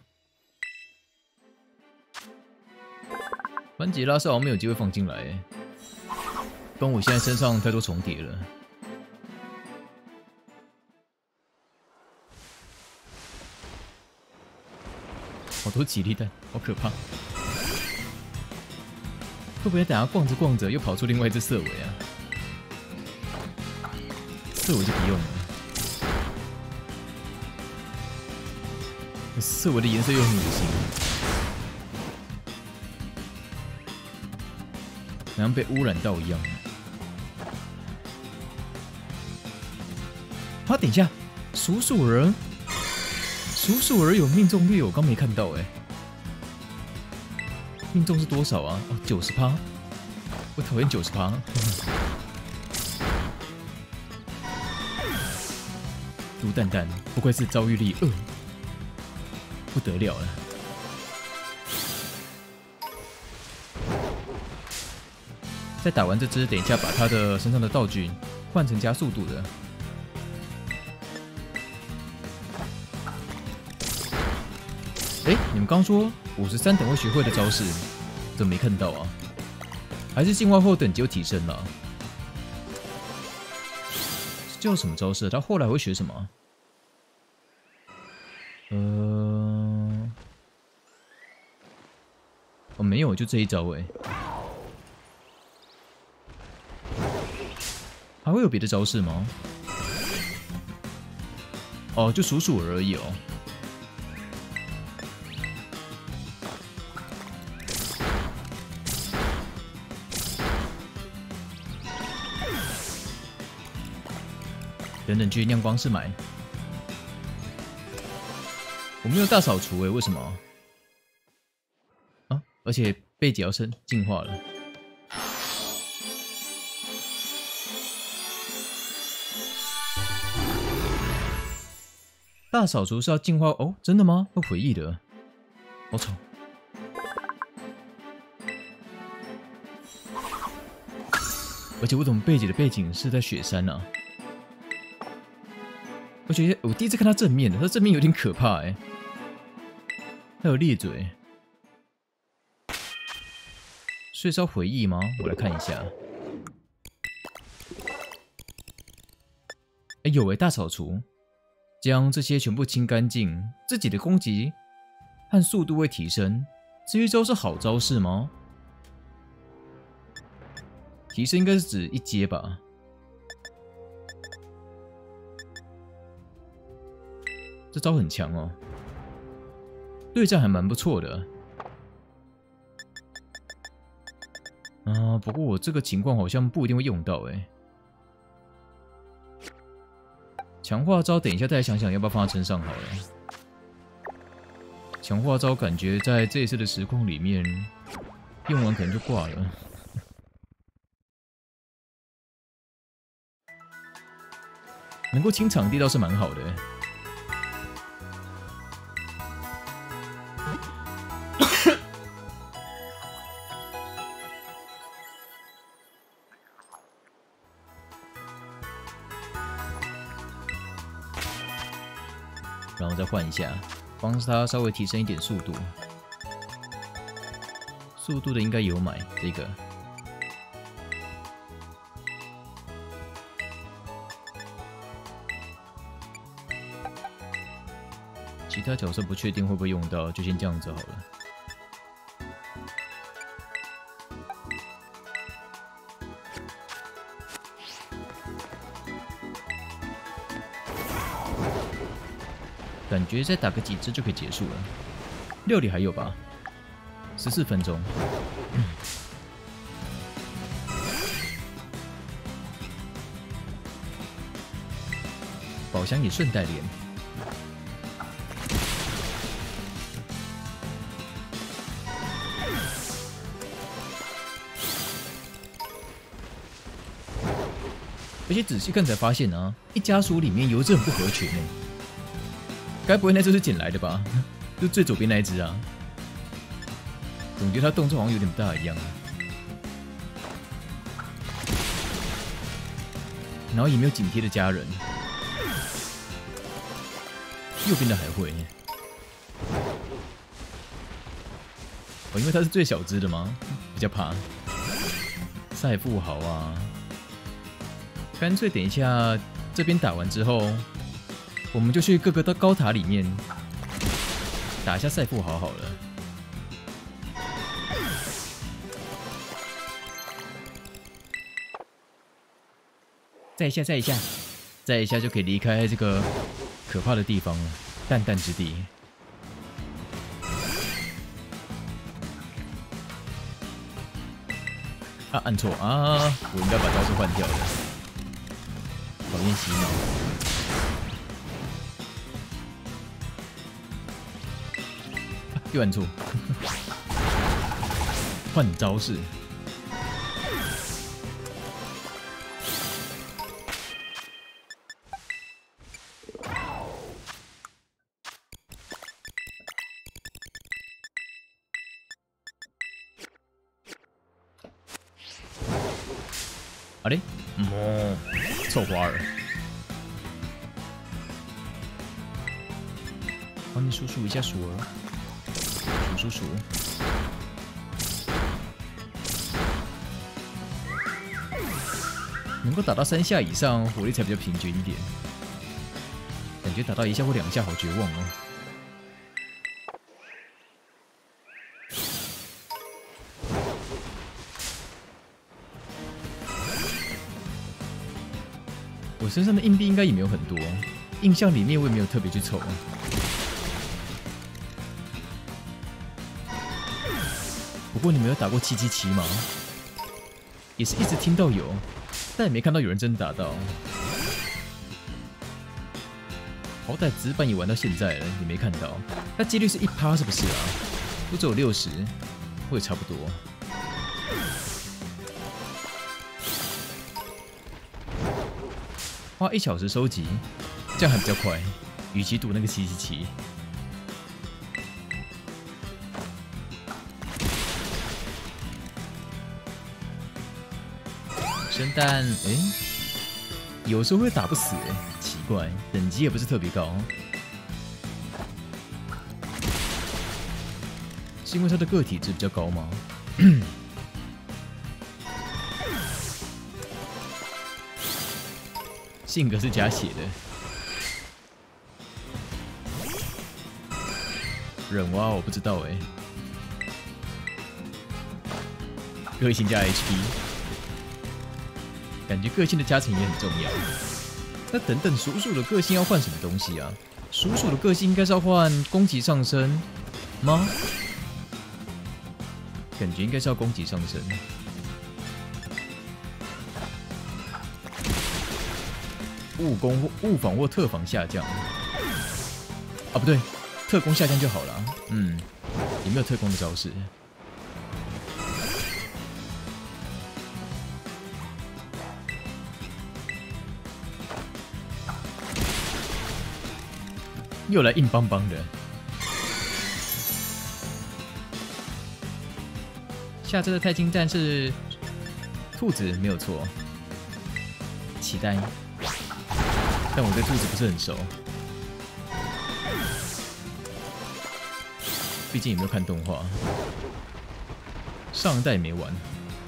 班吉拉是好像没有机会放进来哎，跟我现在身上太多重叠了。好多吉利蛋，好可怕！会不会等下逛着逛着又跑出另外一只色尾啊？色尾就不用了，色尾的颜色又很恶心，好像被污染到一样。啊，等一下，鼠鼠人。鼠鼠儿有命中率，我刚没看到哎，命中是多少啊？哦，九十趴，我讨厌九十趴。毒蛋蛋，不愧是遭遇力二，不得了了。在打完这只，等一下把他的身上的道具换成加速度的。哎、欸，你们刚说五十三等会学会的招式，怎么没看到啊？还是进化后等级有提升了、啊？这叫什么招式？他后来会学什么？呃，哦，没有，就这一招哎、欸。还会有别的招式吗？哦，就数数而已哦。等等去亮光室买。我没有大扫除诶，为什么？啊！而且背脊要升进化了。大扫除是要进化哦？真的吗？会回忆的，好丑。而且为什么背脊的背景是在雪山呢、啊？ 觉得我第一次看他正面的，他正面有点可怕哎，还有咧嘴。所以是要回忆吗？我来看一下。哎，有哎，大扫除，将这些全部清干净，自己的攻击和速度会提升。这一招是好招式吗？提升应该是指一阶吧。这招很强哦，对战还蛮不错的。啊，不过我这个情况好像不一定会用到哎。强化招等一下再来想想要不要放在身上好了。强化招感觉在这一次的实况里面用完可能就挂了。能够清场地倒是蛮好的。然后再换一下，帮他稍微提升一点速度。速度的应该有买这个。其他角色不确定会不会用到，就先这样子好了。感觉再打个几只就可以结束了。料理还有吧？十四分钟。嗯、宝箱也顺带连。而且仔细看才发现啊，一家书里面有一只很不合群哎。该不会那只是捡来的吧？就最左边那一只啊，总觉得他动作好像有点不大一样。然后也没有紧贴的家人，右边的还会。哦，因为他是最小只的吗？比较怕。赛富豪啊，干脆等一下这边打完之后。我们就去各个的高塔里面打一下赛富豪好了。再一下，再一下，再一下就可以离开这个可怕的地方了，淡淡之地。啊，按错啊！我应该把招式换掉了。讨厌洗脑。又按错，换招式。啊嘞，哦，臭花儿，帮你数数一下数儿。数数，能够打到三下以上，火力才比较平均一点。感觉打到一下或两下，好绝望哦。我身上的硬币应该也没有很多，印象里面我也没有特别去凑。不过你们有打过七七七吗？也是一直听到有，但也没看到有人真打到。好歹纸板也玩到现在了，也没看到。那几率是一趴是不是啊？不只有六十，我也差不多。花一小时收集，这样还比较快，与其赌那个七七七。生蛋，哎、欸，有时候会打不死、欸，奇怪，等级也不是特别高。是因为它的个体值比较高吗？性格是假写的。忍蛙我不知道哎、欸。个性加 H P， 感觉个性的加成也很重要。那等等，鼠鼠的个性要换什么东西啊？鼠鼠的个性应该是要换攻击上升吗？感觉应该是要攻击上升。误攻或误防或特防下降。啊，不对，特攻下降就好了。嗯，有没有特攻的招式？又来硬邦邦的。下周的钛金战是兔子，没有错。期待，但我对兔子不是很熟，毕竟也没有看动画，上一代也没玩。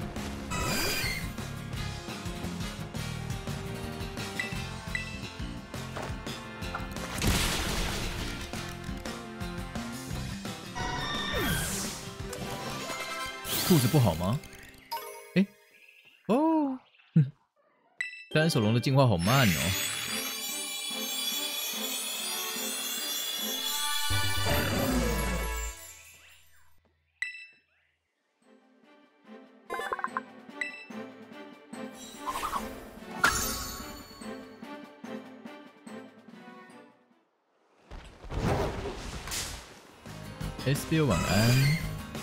兔子不好吗？哎、欸，哦，哼，单手龙的进化好慢哦。S B O 晚安。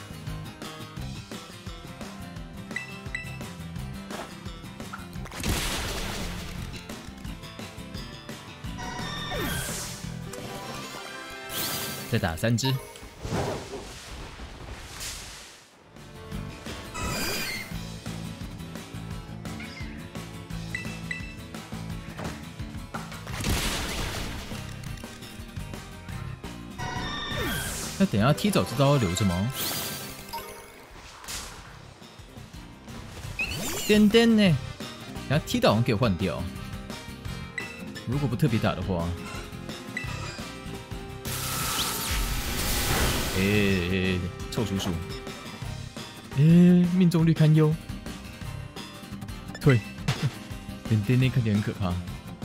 再打三只。那等一下踢早知道要留着吗？颠颠呢？等下踢到好像给我换掉。如果不特别打的话。哎、欸欸，臭叔叔！哎、欸，命中率堪忧。退，点点那看起来很可怕。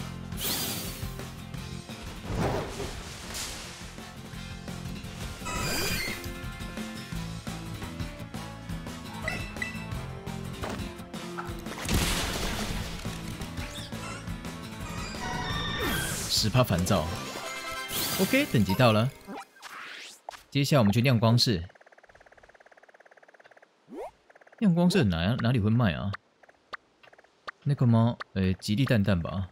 十趴烦躁。OK， 等级到了。接下来我们去亮光室。亮光室哪哪里会卖啊？那个吗？诶，吉利蛋蛋吧。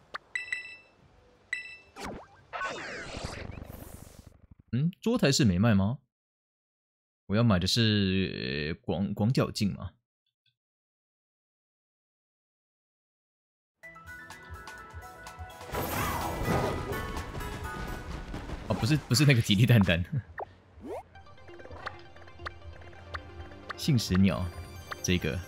嗯，桌台式没卖吗？我要买的是呃广广角镜嘛。哦，不是不是那个吉利蛋蛋。信使鸟，这个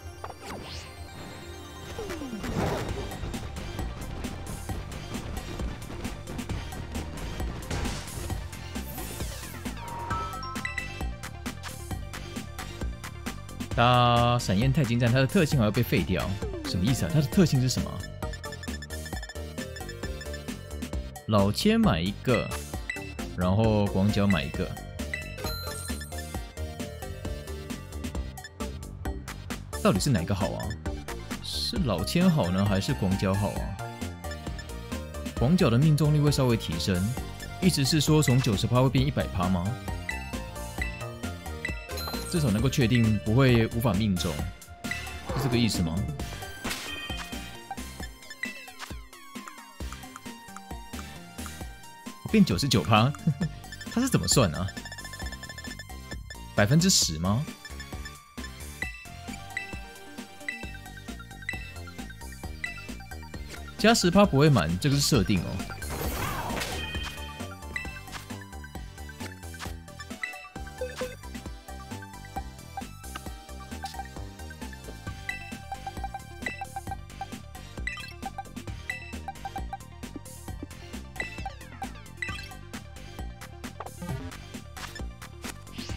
打闪焰钛金战，它的特性好像被废掉，什么意思啊？它的特性是什么？老千买一个，然后广角买一个。到底是哪个好啊？是老千好呢，还是广角好啊？广角的命中率会稍微提升，意思是说从 百分之九十 会变 百分之百 吗？至少能够确定不会无法命中，是这个意思吗？我变 百分之九十九， 它是怎么算啊？百分之十吗？加 百分之十 不会满，这个是设定哦。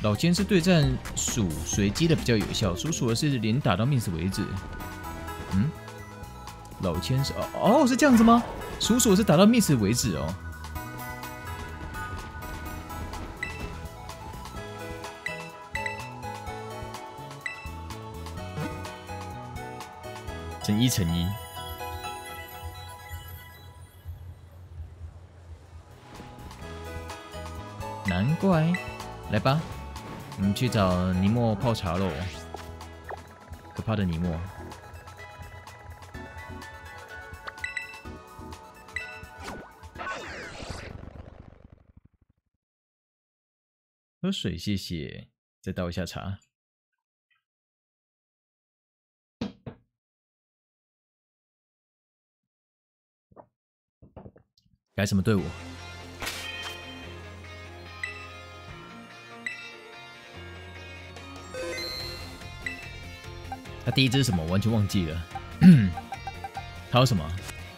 老千是对战鼠随机的比较有效，鼠鼠的是连打到命死为止。嗯，老千是哦哦是这样子吗？鼠鼠是打到命死为止哦。乘一乘一。难怪，来吧，我们去找尼莫泡茶喽。可怕的尼莫，喝水谢谢，再倒一下茶。改什么队伍？他第一只是什么？完全忘记了。他有什么？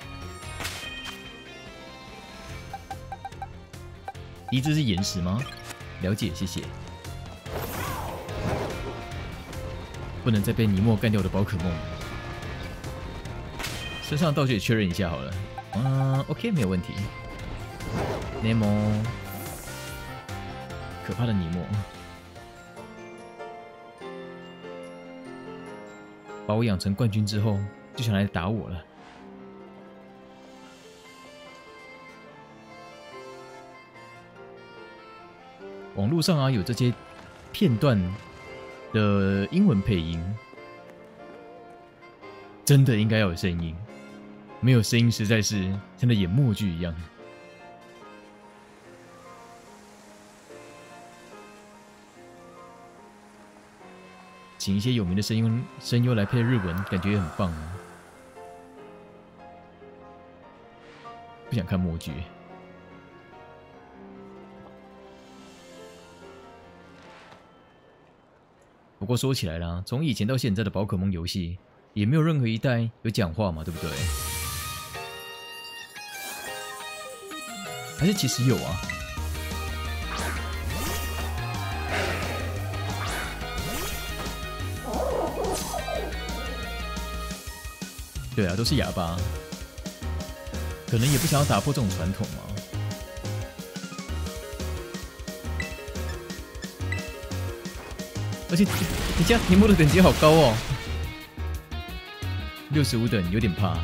第一只是岩石吗？了解，谢谢。不能再被尼莫干掉我的宝可梦。身上的道具也确认一下好了。嗯 ，OK， 没有问题。尼莫，可怕的尼莫。把我养成冠军之后，就想来打我了。网络上啊有这些片段的英文配音，真的应该要有声音，没有声音实在是像在演默剧一样。请一些有名的声优声优来配日文，感觉也很棒啊！不想看默剧。不过说起来啦，从以前到现在的宝可梦游戏，也没有任何一代有讲话嘛，对不对？还是其实有啊？对啊，都是哑巴，可能也不想要打破这种传统嘛。而且你家尼莫的等级好高哦，六十五等有点怕。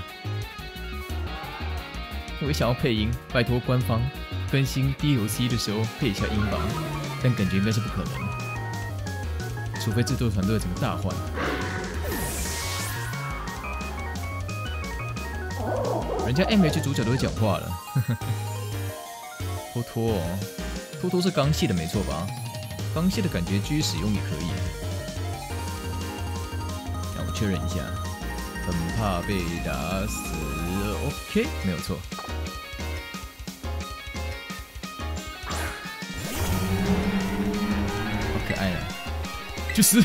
我也想要配音，拜托官方更新 D L C 的时候配一下音吧，但感觉应该是不可能，除非制作团队怎么大换。人家 M H 主角都会讲话了，托托哦，托托是钢系的没错吧？钢系的感觉继续使用也可以。让我确认一下，很怕被打死 ，OK， 没有错。好可爱啊！去死！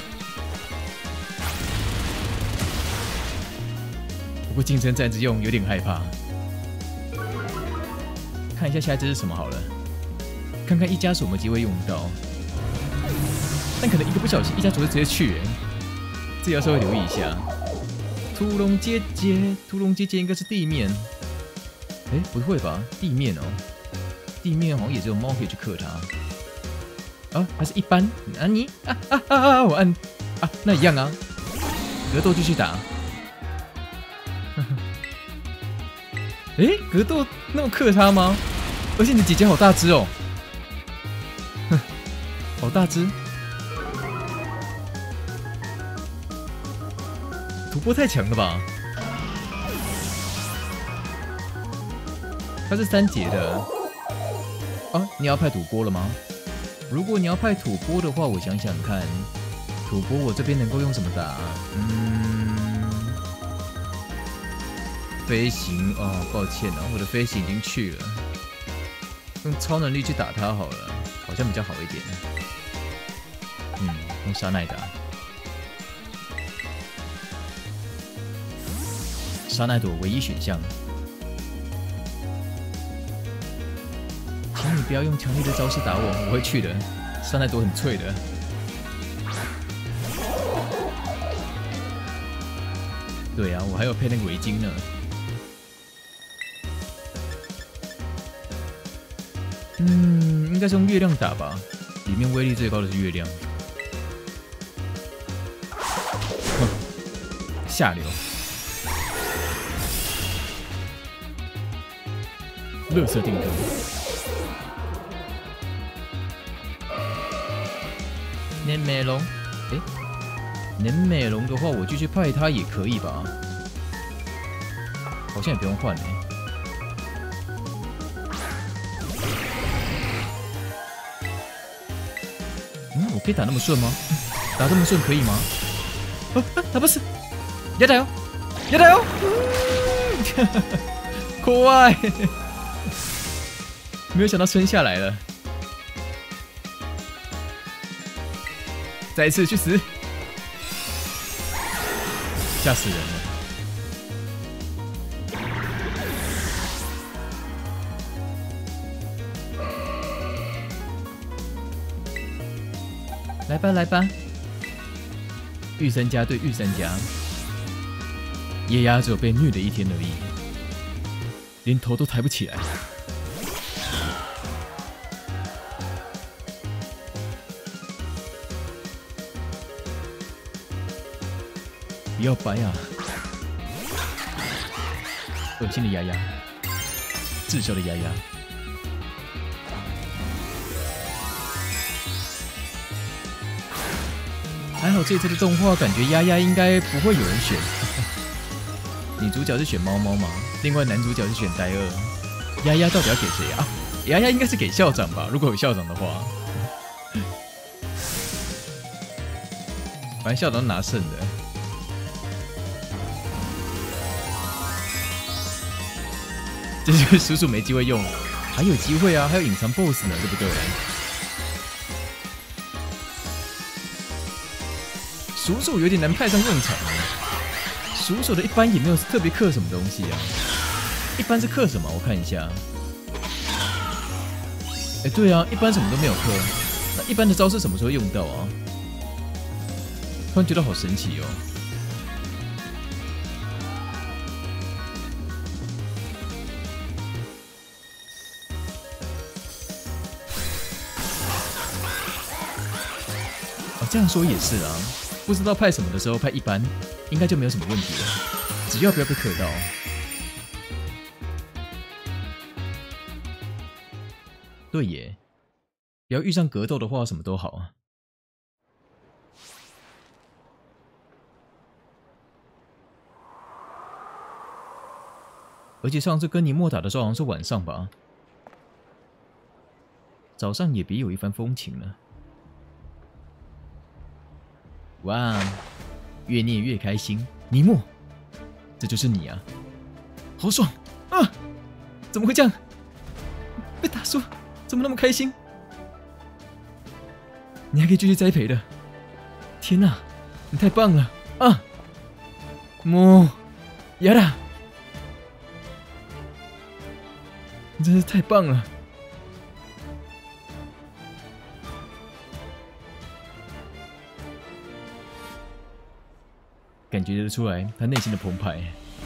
不过近身战之用有点害怕。看一下下一只是什么好了，看看一加手有没有机会用到。但可能一个不小心，一加手就直接去，哎，这要稍微留意一下。屠龙姐姐，屠龙姐姐应该是地面。哎，不会吧？地面哦，地面好像也只有猫可以去克它。啊，还是一般？啊你啊啊啊啊！我按啊，那一样啊。格斗继续打。哎，格斗那么克他吗？而且你姐姐好大只哦，哼，好大只。吐蕃太强了吧？他是三节的啊！你要派吐蕃了吗？如果你要派吐蕃的话，我想想看，吐蕃我这边能够用什么打？嗯，飞行哦，抱歉啊，我的飞行已经去了，用超能力去打他好了，好像比较好一点。嗯，用沙奈打。沙奈朵唯一选项，请你不要用强力的招式打我，我会去的。沙奈朵很脆的。 对啊，我还有配那个围巾呢。嗯，应该是用月亮打吧，里面威力最高的是月亮。哼，下流。垃圾定格。年美龙，哎，年美龙的话，我继续派他也可以吧？好像也不用换哎。嗯，我可以打那么顺吗？打这么顺可以吗？啊啊，他不是，やだよ，やだよ，怖い。没有想到撑下来了，再一次去死，吓死人了！来吧，来吧，御三家对御三家，叶芽只有被虐的一天而已，连头都抬不起来。不要掰啊！恶心的丫丫，滞销的丫丫。还好这次的动画感觉丫丫应该不会有人选。女主角是选猫猫嘛，另外男主角是选呆二。丫丫到底要给谁啊？丫丫应该是给校长吧，如果有校长的话。反正校长拿胜的。这就是叔叔没机会用，还有机会啊，还有隐藏 B O S S 呢，对不对？鼠手有点难派上用场啊。鼠手的一般也没有特别克什么东西啊，一般是克什么？我看一下。哎，对啊，一般什么都没有克，那一般的招式什么时候用到啊？突然觉得好神奇哦。这样说也是啊，不知道派什么的时候派一般，应该就没有什么问题了，只要不要被克到。对耶，不要遇上格斗的话，什么都好啊。而且上次跟尼莫打的时候好像是晚上吧，早上也别有一番风情了。哇，越念越开心，尼莫，这就是你啊，好爽啊！怎么会这样？被打输，怎么那么开心？你还可以继续栽培的，天哪，你太棒了啊！莫，呀啦，你真是太棒了！感觉得出来他内心的澎湃。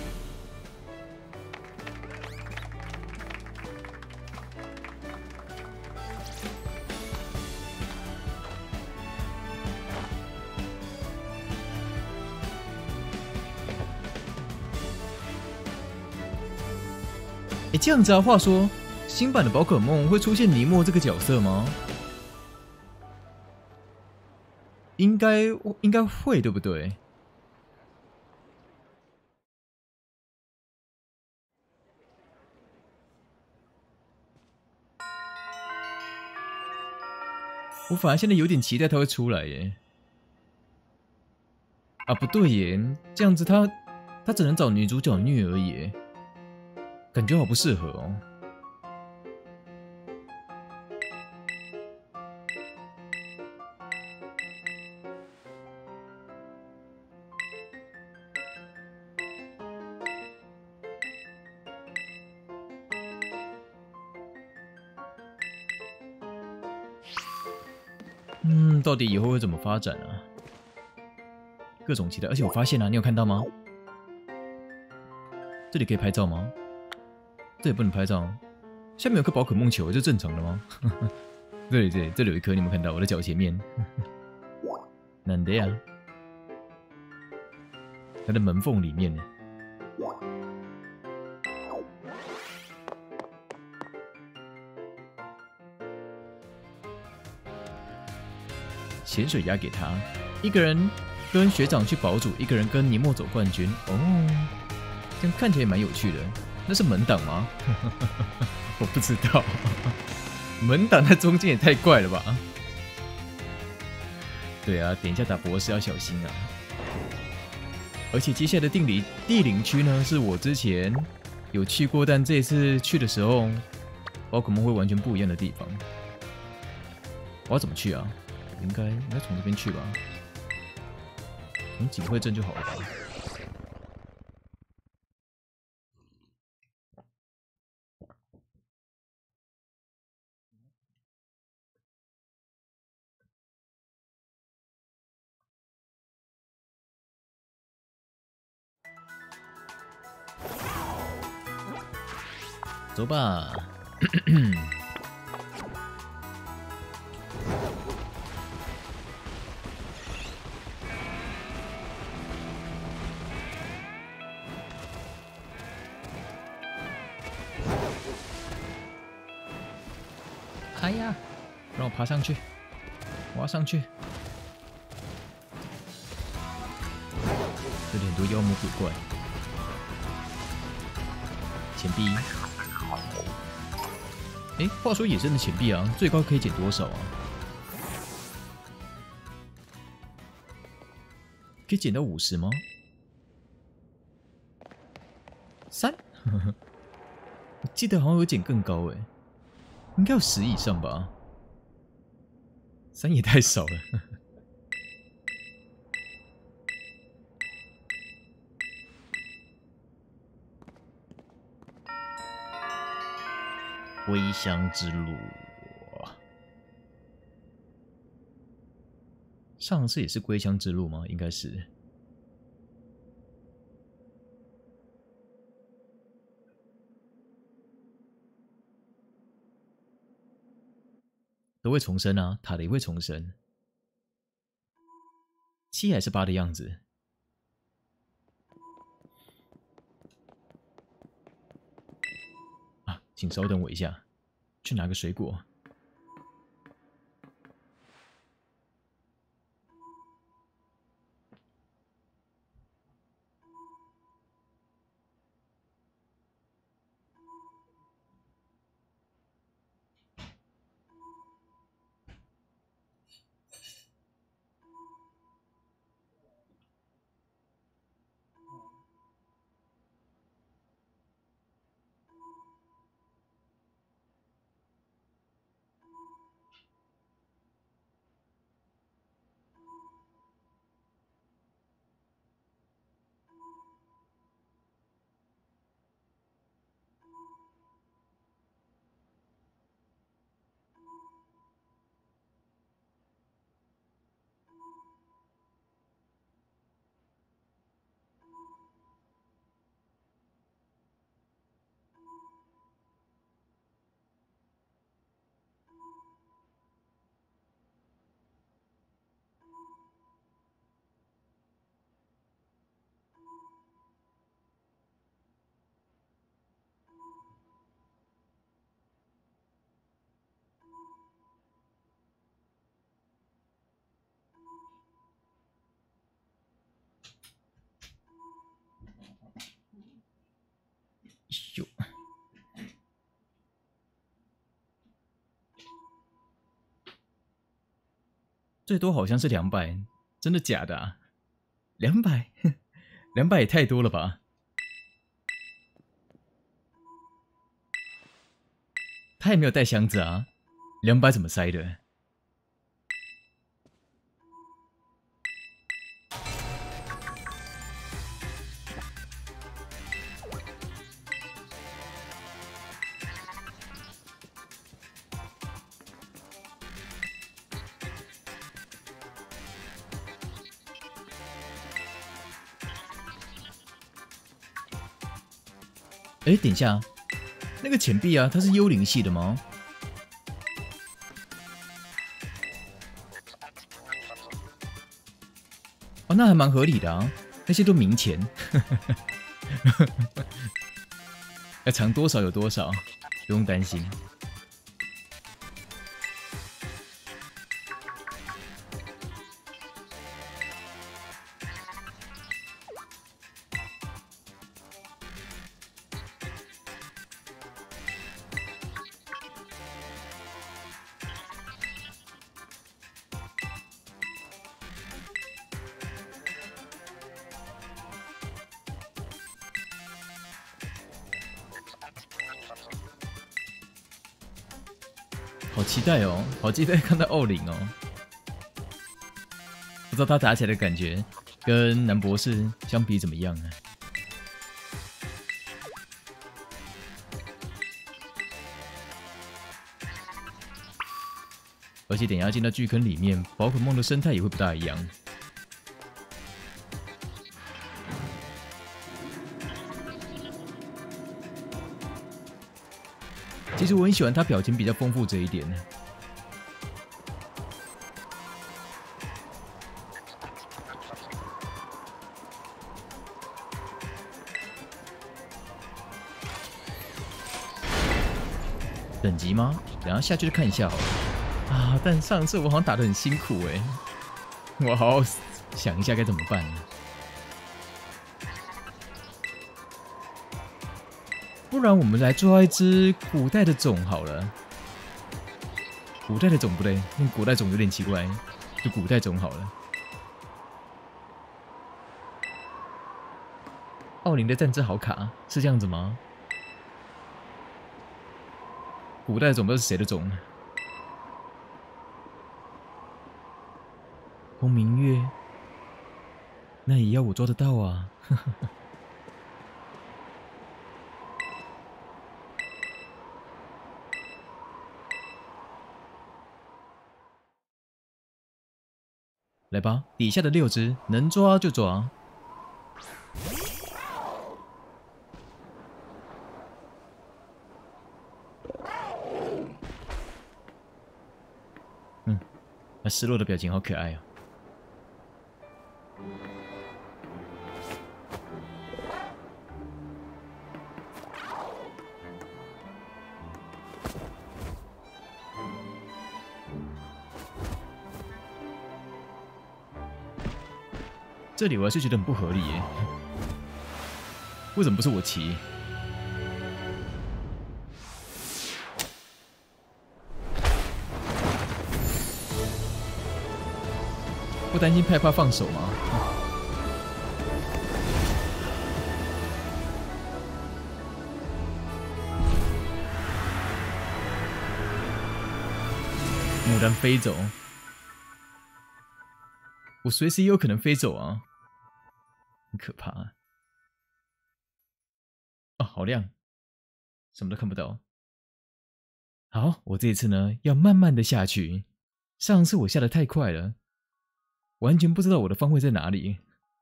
哎，这样子啊，话说新版的宝可梦会出现尼莫这个角色吗？应该应该会，对不对？我反而现在有点期待他会出来耶！啊，不对耶，这样子他他只能找女主角虐而已，感觉好不适合哦。嗯，到底以后会怎么发展啊？各种期待，而且我发现啊，你有看到吗？ 这里可以拍照吗？这里不能拍照。下面有颗宝可梦球，这正常的吗？这里这里这里有一颗，你们看到我的脚前面？难的呀，它的门缝里面呢。咸水鸭给他，一个人跟学长去保组，一个人跟尼莫走冠军。哦，这样看起来蛮有趣的。那是门挡吗？我不知道，门挡在中间也太怪了吧？对啊，等一下打博士要小心啊！而且接下来的地理地灵区呢，是我之前有去过，但这一次去的时候，宝可梦会完全不一样的地方。我要怎么去啊？应该应该从这边去吧，从警卫镇就好了吧？走吧。哎呀，让我爬上去，我要上去。这里很多妖魔鬼怪。钱币。哎，话说野生的钱币啊，最高可以捡多少啊？可以捡到五十吗？三？我记得好像有捡更高哎，应该有十以上吧？三也太少了。归乡之路，上次也是归乡之路吗？应该是。都会重生啊，塔雷会重生。七还是八的样子。啊，请稍等我一下，去拿个水果。咻！最多好像是两百，真的假的啊？两百，两百也太多了吧？他也没有带箱子啊，两百怎么塞的？ 哎，等一下，那个钱币啊，它是幽灵系的吗？哦，那还蛮合理的啊，那些都冥钱，要藏多少有多少，不用担心。好期待哦，好期待看到奥林哦！不知道他打起来的感觉跟男博士相比怎么样啊？而且等一下进到巨坑里面，宝可梦的生态也会不大一样。其实我很喜欢他表情比较丰富这一点。等级吗？等下下去看一下好了。啊，但上次我好像打得很辛苦哎，我好好想一下该怎么办呢？不然我们来抓一只古代的种好了。古代的种不对，那古代种有点奇怪，就古代种好了。奥林的战争好卡，是这样子吗？古代种不知道是谁的种。红明月，那也要我抓得到啊！来吧，底下的六只能抓就抓。嗯，那失落的表情好可爱哦。这里我还是觉得很不合理耶，为什么不是我骑？不担心害怕放手吗？牡丹飞走，我随时也有可能飞走啊！很可怕啊！哦，好亮，什么都看不到。好，我这一次呢，要慢慢的下去。上次我下的太快了，完全不知道我的方位在哪里。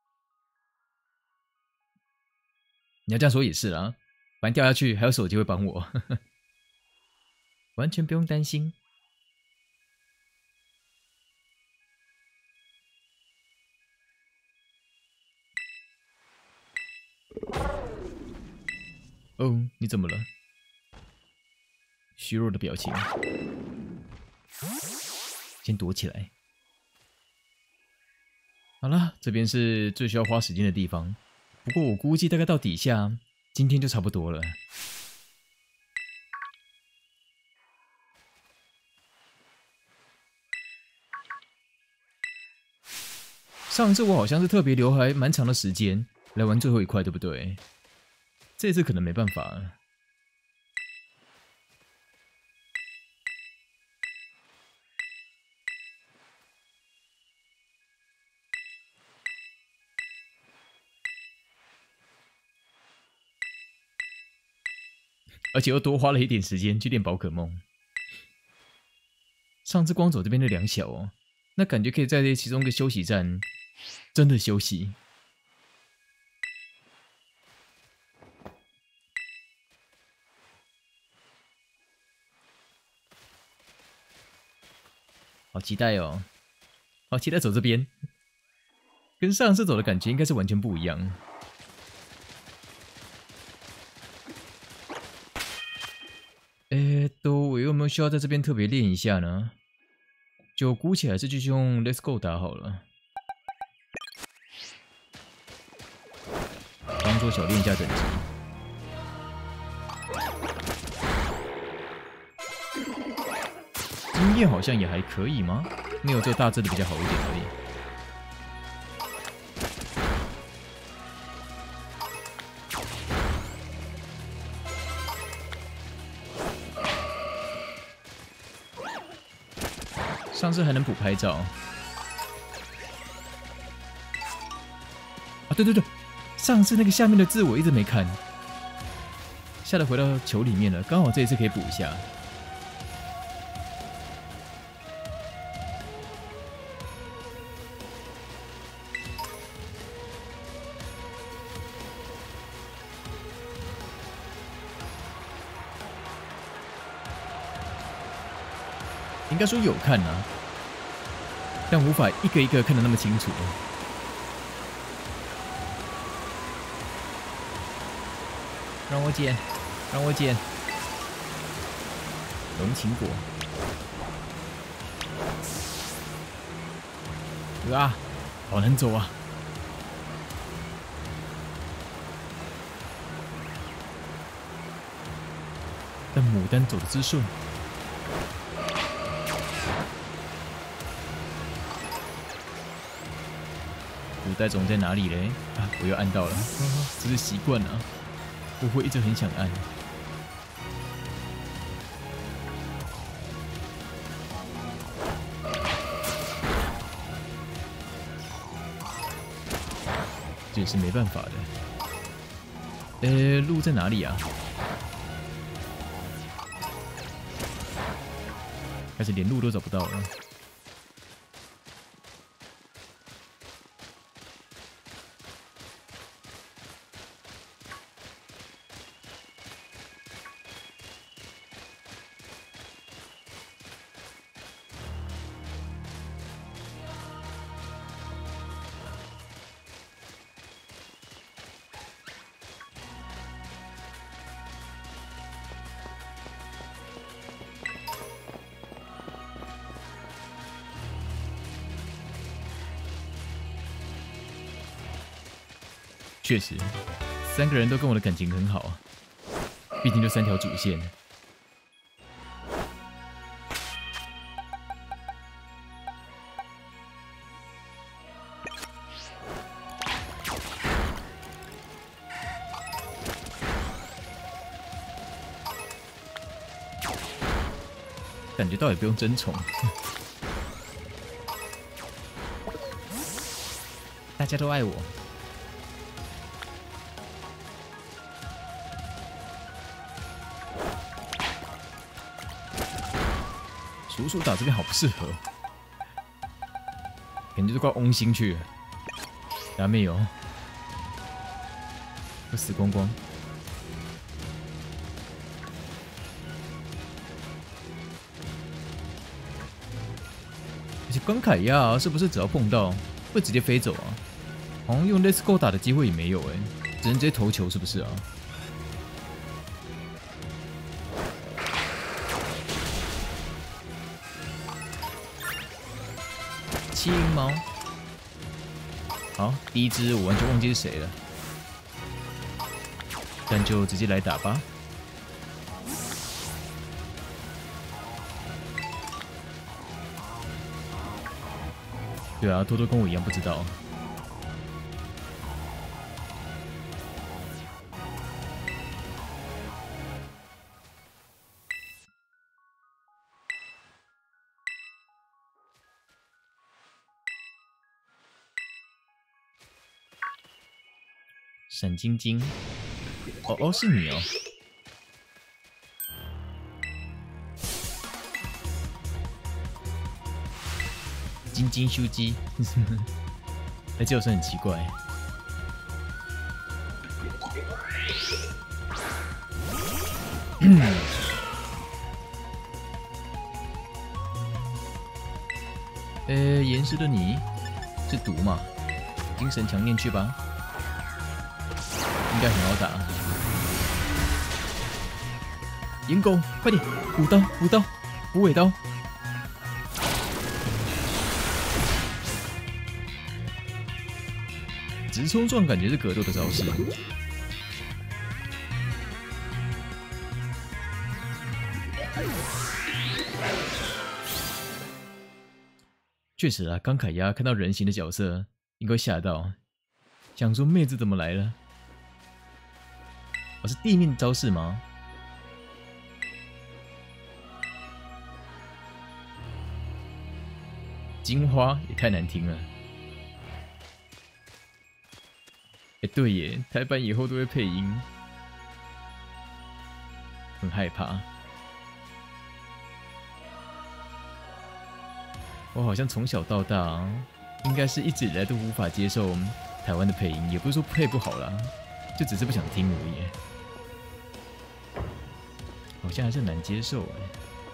你要这样说也是啦，反正掉下去还有手机会帮我，呵呵，完全不用担心。哦，你怎么了？虚弱的表情，先躲起来。好了，这边是最需要花时间的地方。不过我估计大概到底下，今天就差不多了。上次我好像是特别留还蛮长的时间来玩最后一块，对不对？这次可能没办法了。而且又多花了一点时间去练宝可梦。上次光走这边的两小哦，那感觉可以在这其中一个休息站真的休息。 好期待哦！好期待走这边，跟上次走的感觉应该是完全不一样。哎，都我有没有需要在这边特别练一下呢？就姑且还是继续用 Let's Go 打好了，当做小练一下等级。经验好像也还可以吗？没有这个大致的比较好一点而已。上次还能补拍照啊？对对对，上次那个下面的字我一直没看，吓得回到球里面了。刚好这一次可以补一下。应该说有看啊，但无法一个一个看得那么清楚。让我捡，让我捡。龙琴果。啊，好难走啊！但牡丹走的之顺。古代种在哪里嘞？啊，我又按到了，这是习惯了，我会一直很想按。这也是没办法的。呃，路在哪里啊？开始连路都找不到了。确实，三个人都跟我的感情很好啊，毕竟就三条主线。感觉倒也不用争宠，大家都爱我。叔叔打这边好不适合，感觉都快翁星去了。打没有，会死光光。而且关卡呀，是不是只要碰到会直接飞走啊？好像用 Let's Go 打的机会也没有哎、欸，只能直接投球，是不是啊？七灵猫，好，第一只我完全忘记是谁了，但就直接来打吧。对啊，多多跟我一样不知道。闪晶晶，哦哦，是你哦。晶晶修机，哎，这有时候很奇怪。 呃，岩石的你是毒嘛？精神强念去吧，应该很好打。岩狗，快点！补刀，补刀，补尾刀。直冲撞感觉是格斗的招式。确实啊，刚凯亚看到人形的角色，应该吓到，想说妹子怎么来了？我、哦、是地面招式吗？金花也太难听了。哎，对耶，台版以后都会配音，很害怕。我好像从小到大，应该是一直以来都无法接受台湾的配音，也不是说配不好啦，就只是不想听而已。好像还是很难接受哎。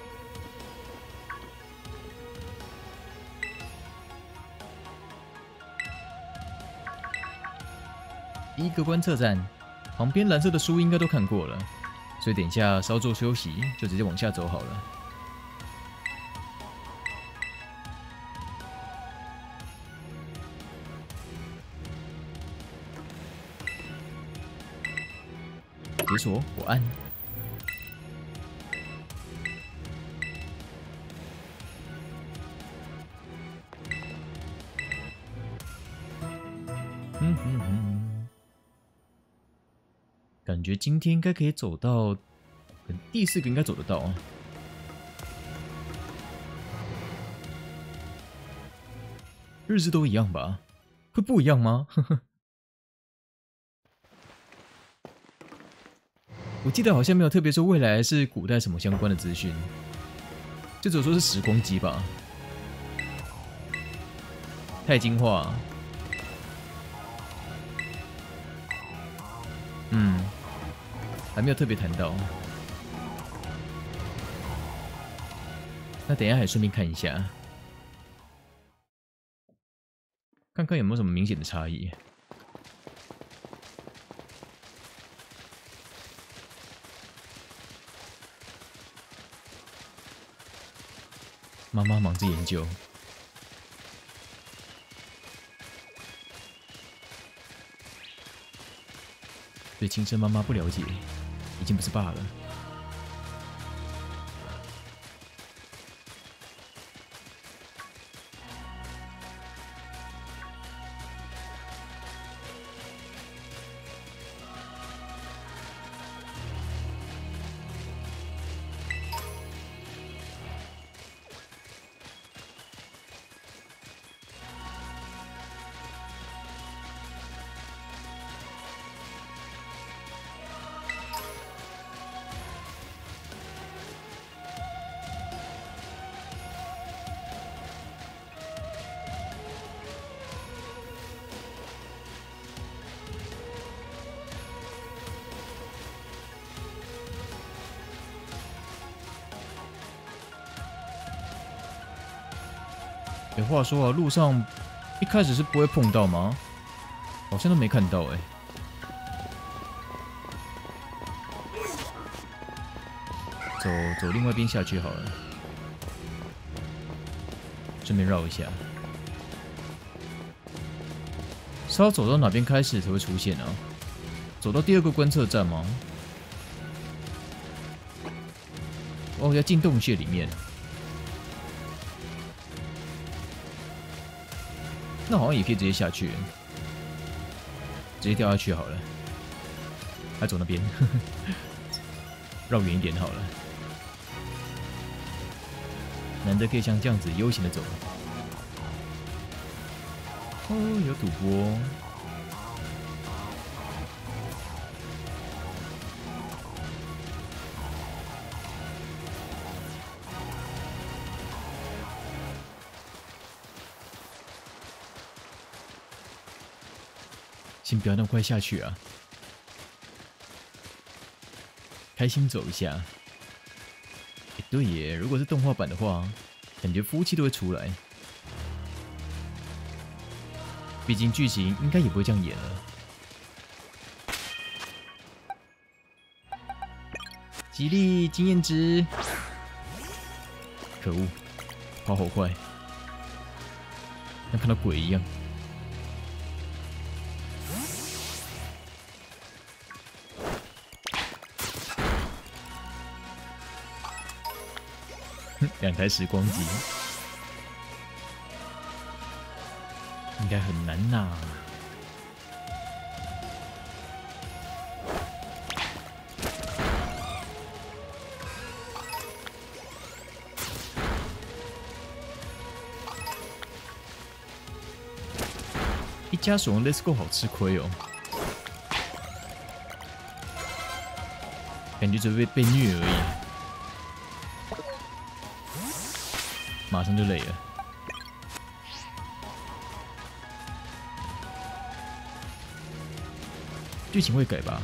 第一个观测站旁边蓝色的书应该都看过了，所以等一下稍作休息，就直接往下走好了。解锁，我按。嗯哼哼，感觉今天应该可以走到，第四个应该走得到啊。日子都一样吧？会不一样吗？呵呵。我记得好像没有特别说未来是古代什么相关的资讯，就只有说是时光机吧。太精化，嗯，还没有特别谈到。那等一下还顺便看一下，看看有没有什么明显的差异。妈妈忙着研究，对亲生妈妈不了解，已经不是爸了。哎，话说啊，路上一开始是不会碰到吗？好像都没看到哎。走走另外一边下去好了，顺便绕一下。是要走到哪边开始才会出现啊？走到第二个观测站吗？哦，要进洞穴里面。那好像也可以直接下去，直接掉下去好了。还走那边，绕远一点好了。难得可以像这样子悠闲的走。哦，有赌博。先不要那么快下去啊，开心走一下。欸、对耶，如果是动画版的话，感觉夫妻都会出来。 毕竟剧情应该也不会这样演了。吉利经验值，可恶，跑好快，像看到鬼一样。两台时光机，应该很难呐、啊。一家手工 Let's Go 好吃亏哦，感觉只会被被虐而已。马上就累了。剧情会改吧？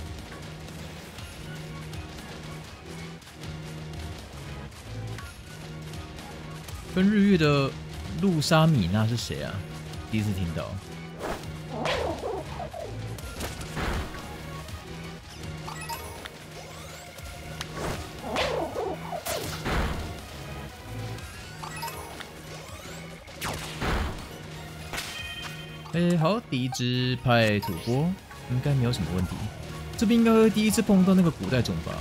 跟日月的露莎米娜是谁啊？第一次听到。哎、欸，好，第一只派吐蕃应该没有什么问题。这边应该会第一次碰到那个古代种吧？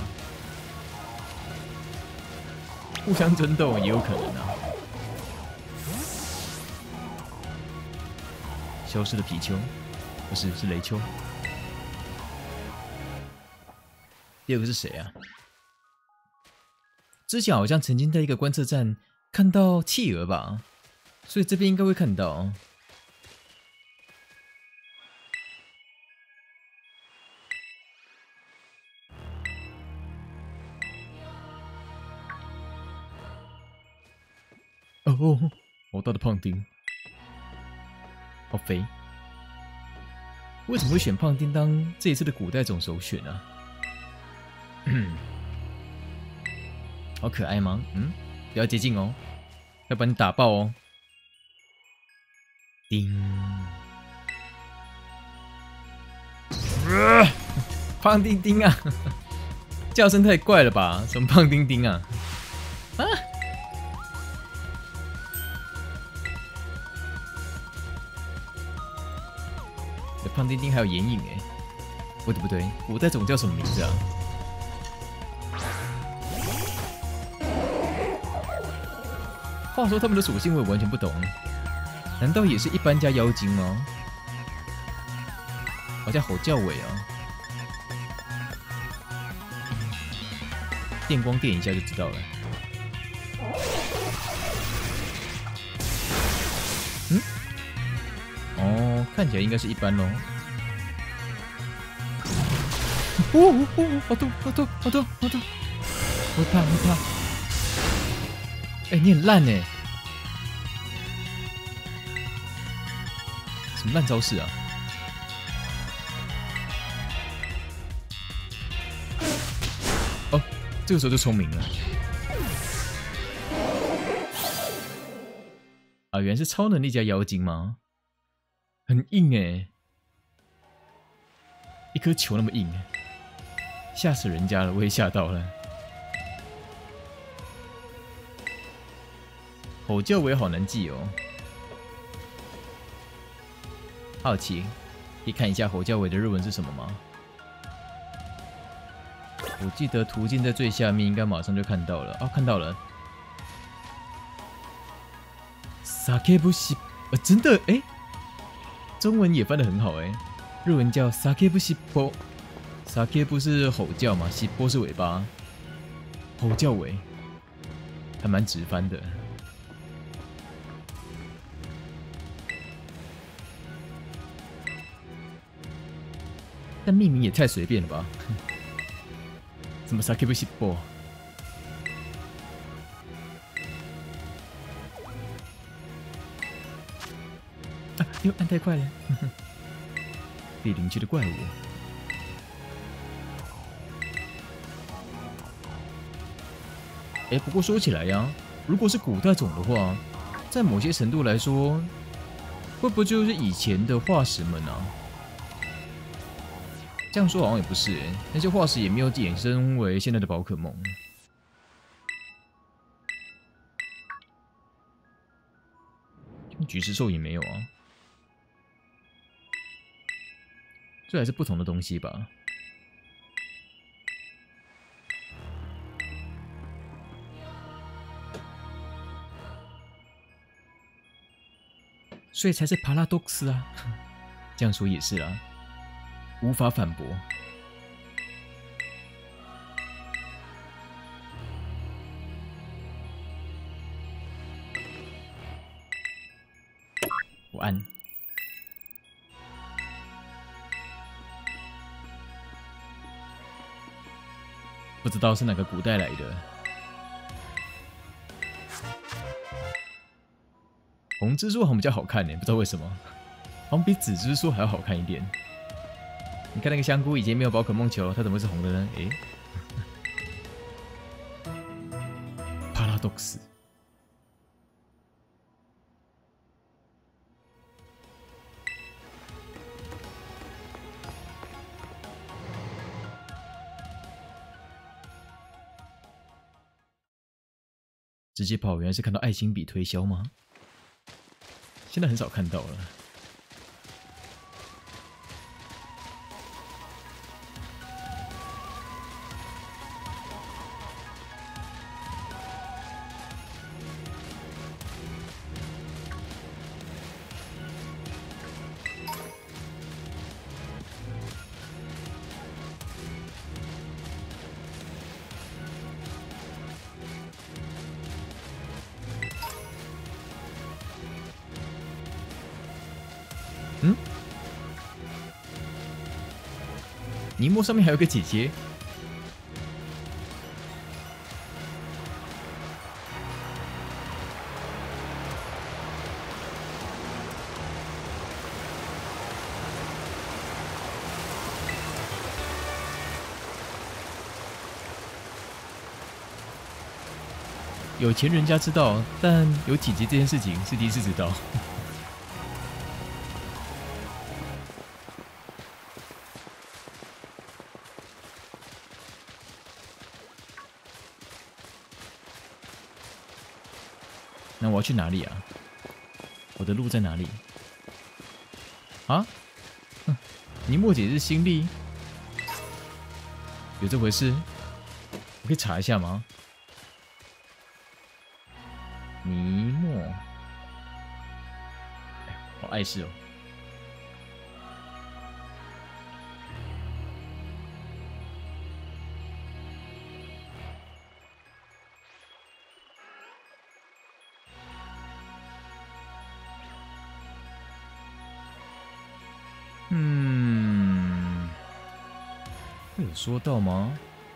互相争斗也有可能啊。消失的皮丘，不是，是雷丘。第二个是谁啊？之前好像曾经在一个观测站看到企鹅吧，所以这边应该会看到。哦，好大的胖丁，好肥！为什么会选胖丁当这一次的古代种首选啊？好可爱吗？嗯，不要接近哦，要把你打爆哦！叮！呃、胖丁丁啊，叫声太怪了吧？什么胖丁丁啊？啊！胖丁丁还有眼影哎，不对不对，古代种叫什么名字啊？话说他们的属性我也完全不懂，难道也是一般加妖精吗？好像吼叫尾啊，电光电一下就知道了。嗯？哦，看起来应该是一般咯。哦哦哦，好痛好痛好痛好痛！我怕我怕！哎、欸，你很烂哎！什么烂招式啊？哦，这个时候就聪明了。啊，原来是超能力加妖精吗？很硬哎，一颗球那么硬，吓死人家了，我也吓到了。吼叫尾好难记哦，好奇，可以看一下吼叫尾的日文是什么吗？我记得图鉴在最下面，应该马上就看到了啊，看到了。Sakebushi， 呃，真的哎。欸中文也翻得很好哎，日文叫 Sakebu Shippo，Sakebu 是吼叫嘛， Shippo 是尾巴，吼叫尾，还蛮直翻的。但命名也太随便了吧？什么 Sakebu Shippo？ 啊，哟，按太快了，被邻居的怪物。哎，不过说起来呀，如果是古代种的话，在某些程度来说， 会不会就是以前的化石们啊？这样说好像也不是哎，那些化石也没有衍生为现在的宝可梦。菊石兽也没有啊，这还是不同的东西吧？所以才是帕拉多克斯啊，这样说也是啊，无法反驳。我按。不知道是哪个古代来的。红蜘蛛好像比较好看呢，不知道为什么，好像比紫蜘蛛还要好看一点。你看那个香菇以前没有宝可梦球，它怎么会是红的呢？诶，帕拉多克斯。直接跑原来是看到爱心笔推销吗？现在很少看到了。嗯，尼莫上面还有个姐姐。有钱人家知道，但有姐姐这件事情是第一次知道。那我要去哪里啊？我的路在哪里？啊？哼，尼莫姐是新力？有这回事？我可以查一下吗？尼莫，哎，好碍事哦。嗯，会有说到吗？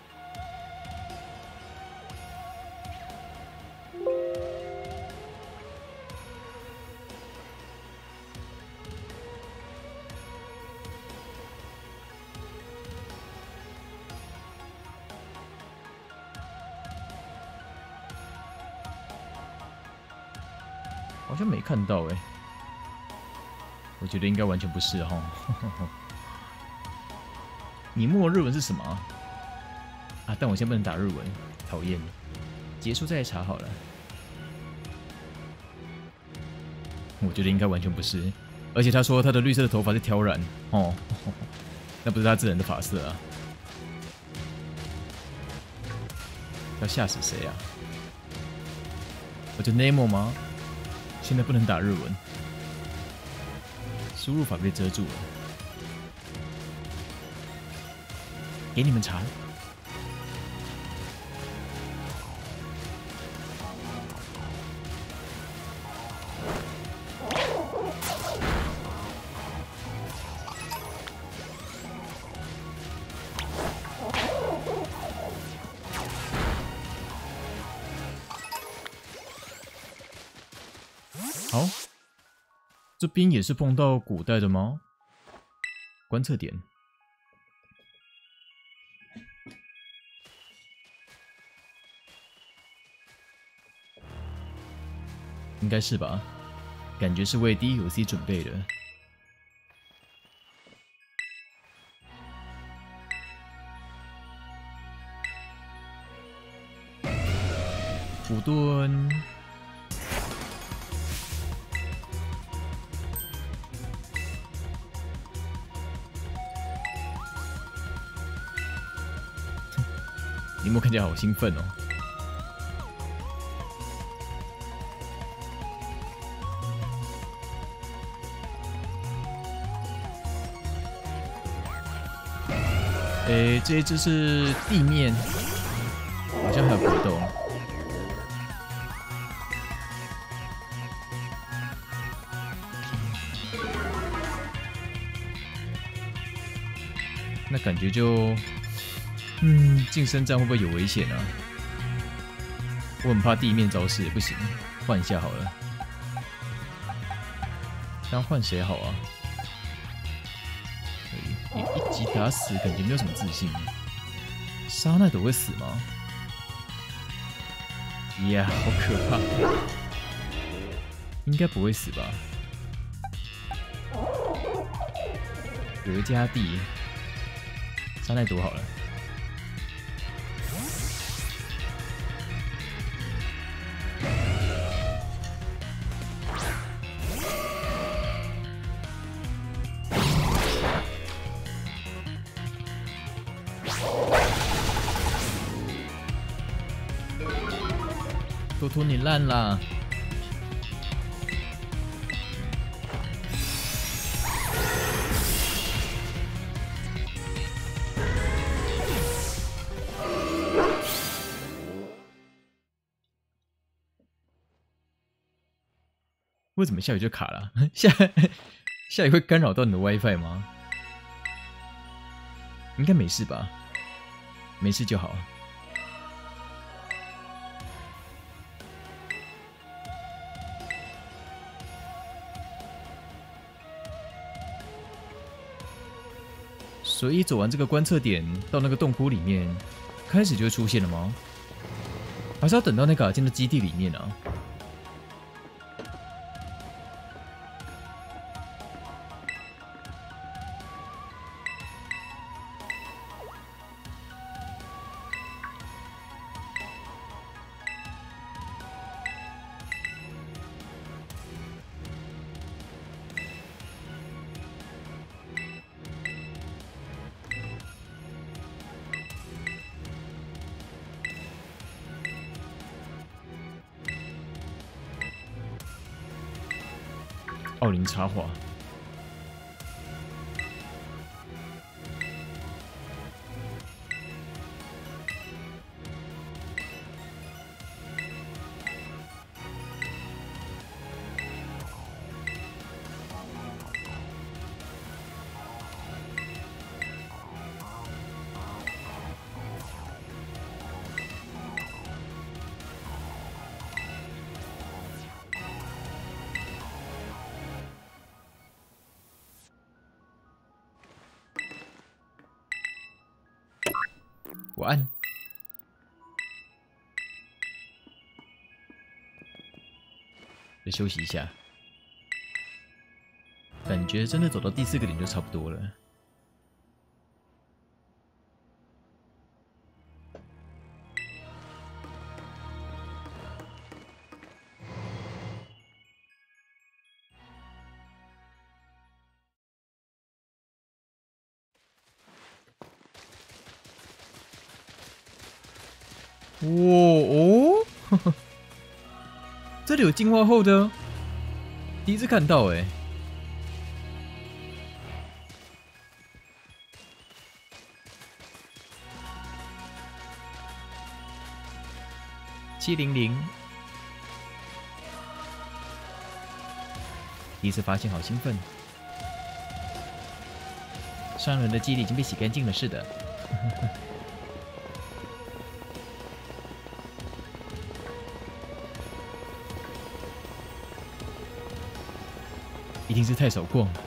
好像没看到哎、欸，我觉得应该完全不是哈。尼莫日文是什么啊？啊，但我现在不能打日文，讨厌。结束再来查好了。我觉得应该完全不是，而且他说他的绿色的头发是挑染哦，那不是他自然的发色啊。要吓死谁啊？我就 Nemo 吗？现在不能打日文，输入法被遮住了。给你们查。好，这边也是碰到古代的吗？观测点。应该是吧。 感觉是为 D L C 准备的。虎盾。尼莫看起来好兴奋哦！诶，这一只是地面，好像还有活动。那感觉就……嗯，近身战会不会有危险啊？我很怕地面招式，不行，换一下好了。这样换谁好啊？一一击打死，感觉没有什么自信。沙奈朵会死吗？呀，好可怕！应该不会死吧？格加蒂，沙奈朵好了。托托你烂啦！为什么下雨就卡了？下下雨会干扰到你的 WiFi 吗？应该没事吧？没事就好。所以走完这个观测点，到那个洞窟里面，开始就会出现了吗？还是要等到那个进到基地里面啊？奥林插画，晚安。再休息一下，感觉真的走到第四个点就差不多了。哇哦，呵呵，这里有进化后的，第一次看到哎、欸。七零零，第一次发现，好兴奋！上人的记忆已经被洗干净了似的。一定是太少逛了。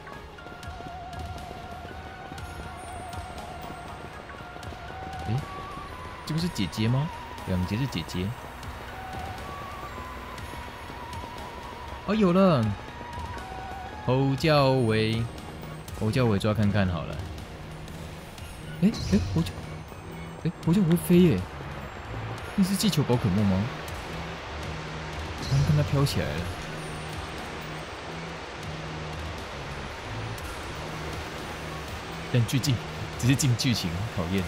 哎，这个是姐姐吗？两节是姐姐。 哦，有了，侯教伟，侯教伟抓看看好了。哎哎，侯教，哎，侯教伟会飞耶！那是气球宝可梦吗？刚看它飘起来了。但剧情只是进剧情，讨厌。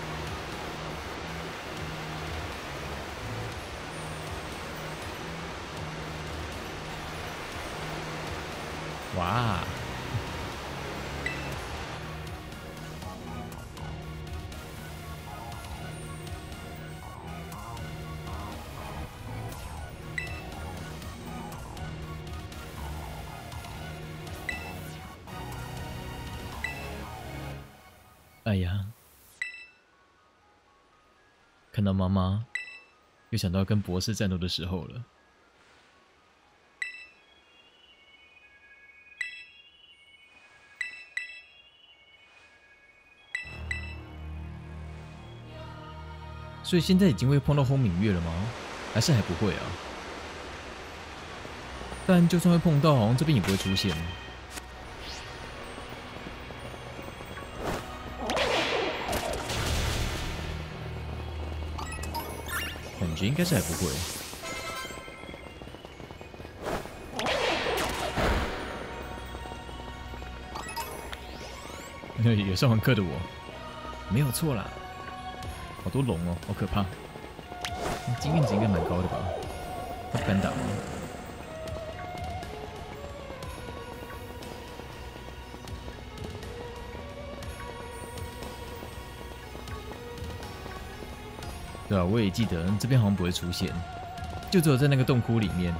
哇！哎呀，看到妈妈，又想到跟博士战斗的时候了。所以现在已经会碰到轰敏月了吗？还是还不会啊？但就算会碰到，好像这边也不会出现。感觉应该是还不会。有上完课的我，没有错啦。好多龙哦，好可怕！经验值应该蛮高的吧？他不敢打吗？对啊，我也记得这边好像不会出现，就只有在那个洞窟里面。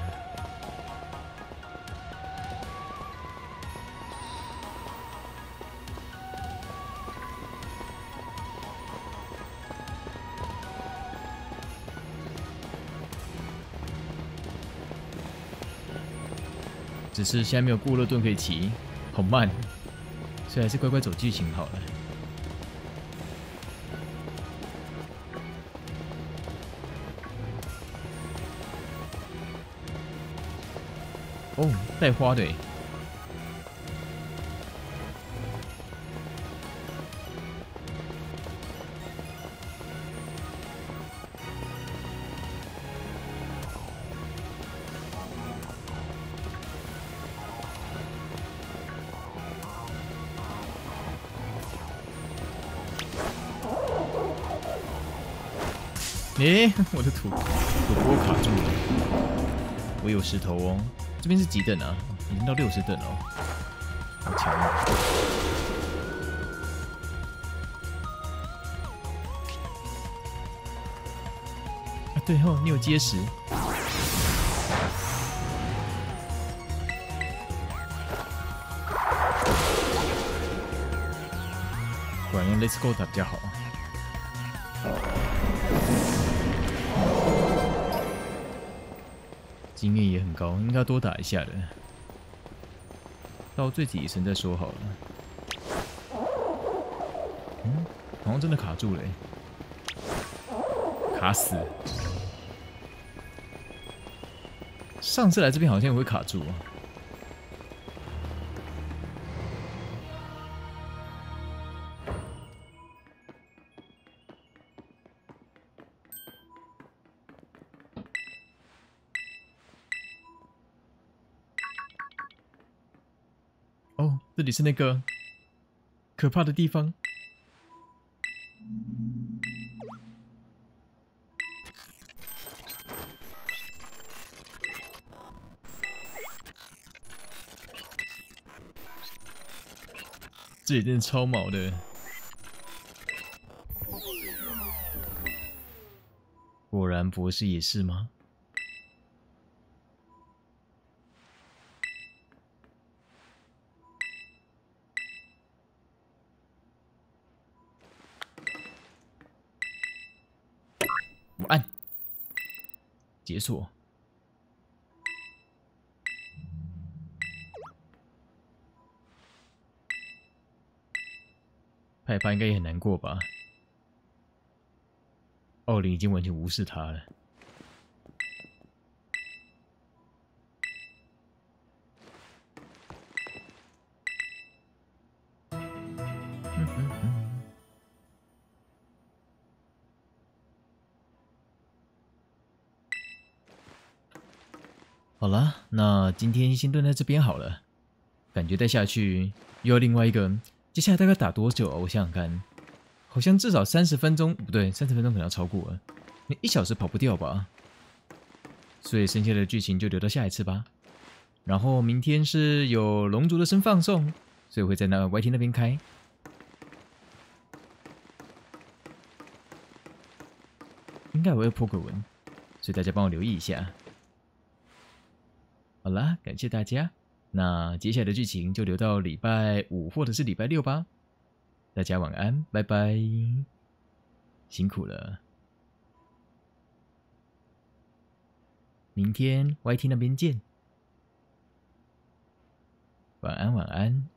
只是现在没有过热盾可以骑，好慢，所以还是乖乖走剧情好了。哦，带花的耶。诶、欸，我的土土拨卡住了。我有石头哦，这边是几等啊？已经到六十等了，好强啊！啊，对哦，你有结石。果然用 Let's Go 打比较好。经验也很高，应该多打一下的。到最底层再说好了。嗯，好像真的卡住了耶，卡死！上次来这边好像也会卡住啊。哦，这里是那个可怕的地方。这里真的超毛的。果然博士也是吗？我按解锁。害怕应该也很难过吧？奥林已经完全无视他了。 好啦，那今天先蹲在这边好了。感觉再下去又要另外一个，接下来大概打多久啊？我想想看，好像至少三十分钟，不对，三十分钟可能要超过了，你一小时跑不掉吧？所以剩下的剧情就留到下一次吧。然后明天是有龙族的生放送，所以会在那 Y T 那边开。应该我会破个文，所以大家帮我留意一下。好啦，感谢大家。那接下来的剧情就留到礼拜五或者是礼拜六吧。大家晚安，拜拜，辛苦了。明天 Y T 那边见。晚安，晚安。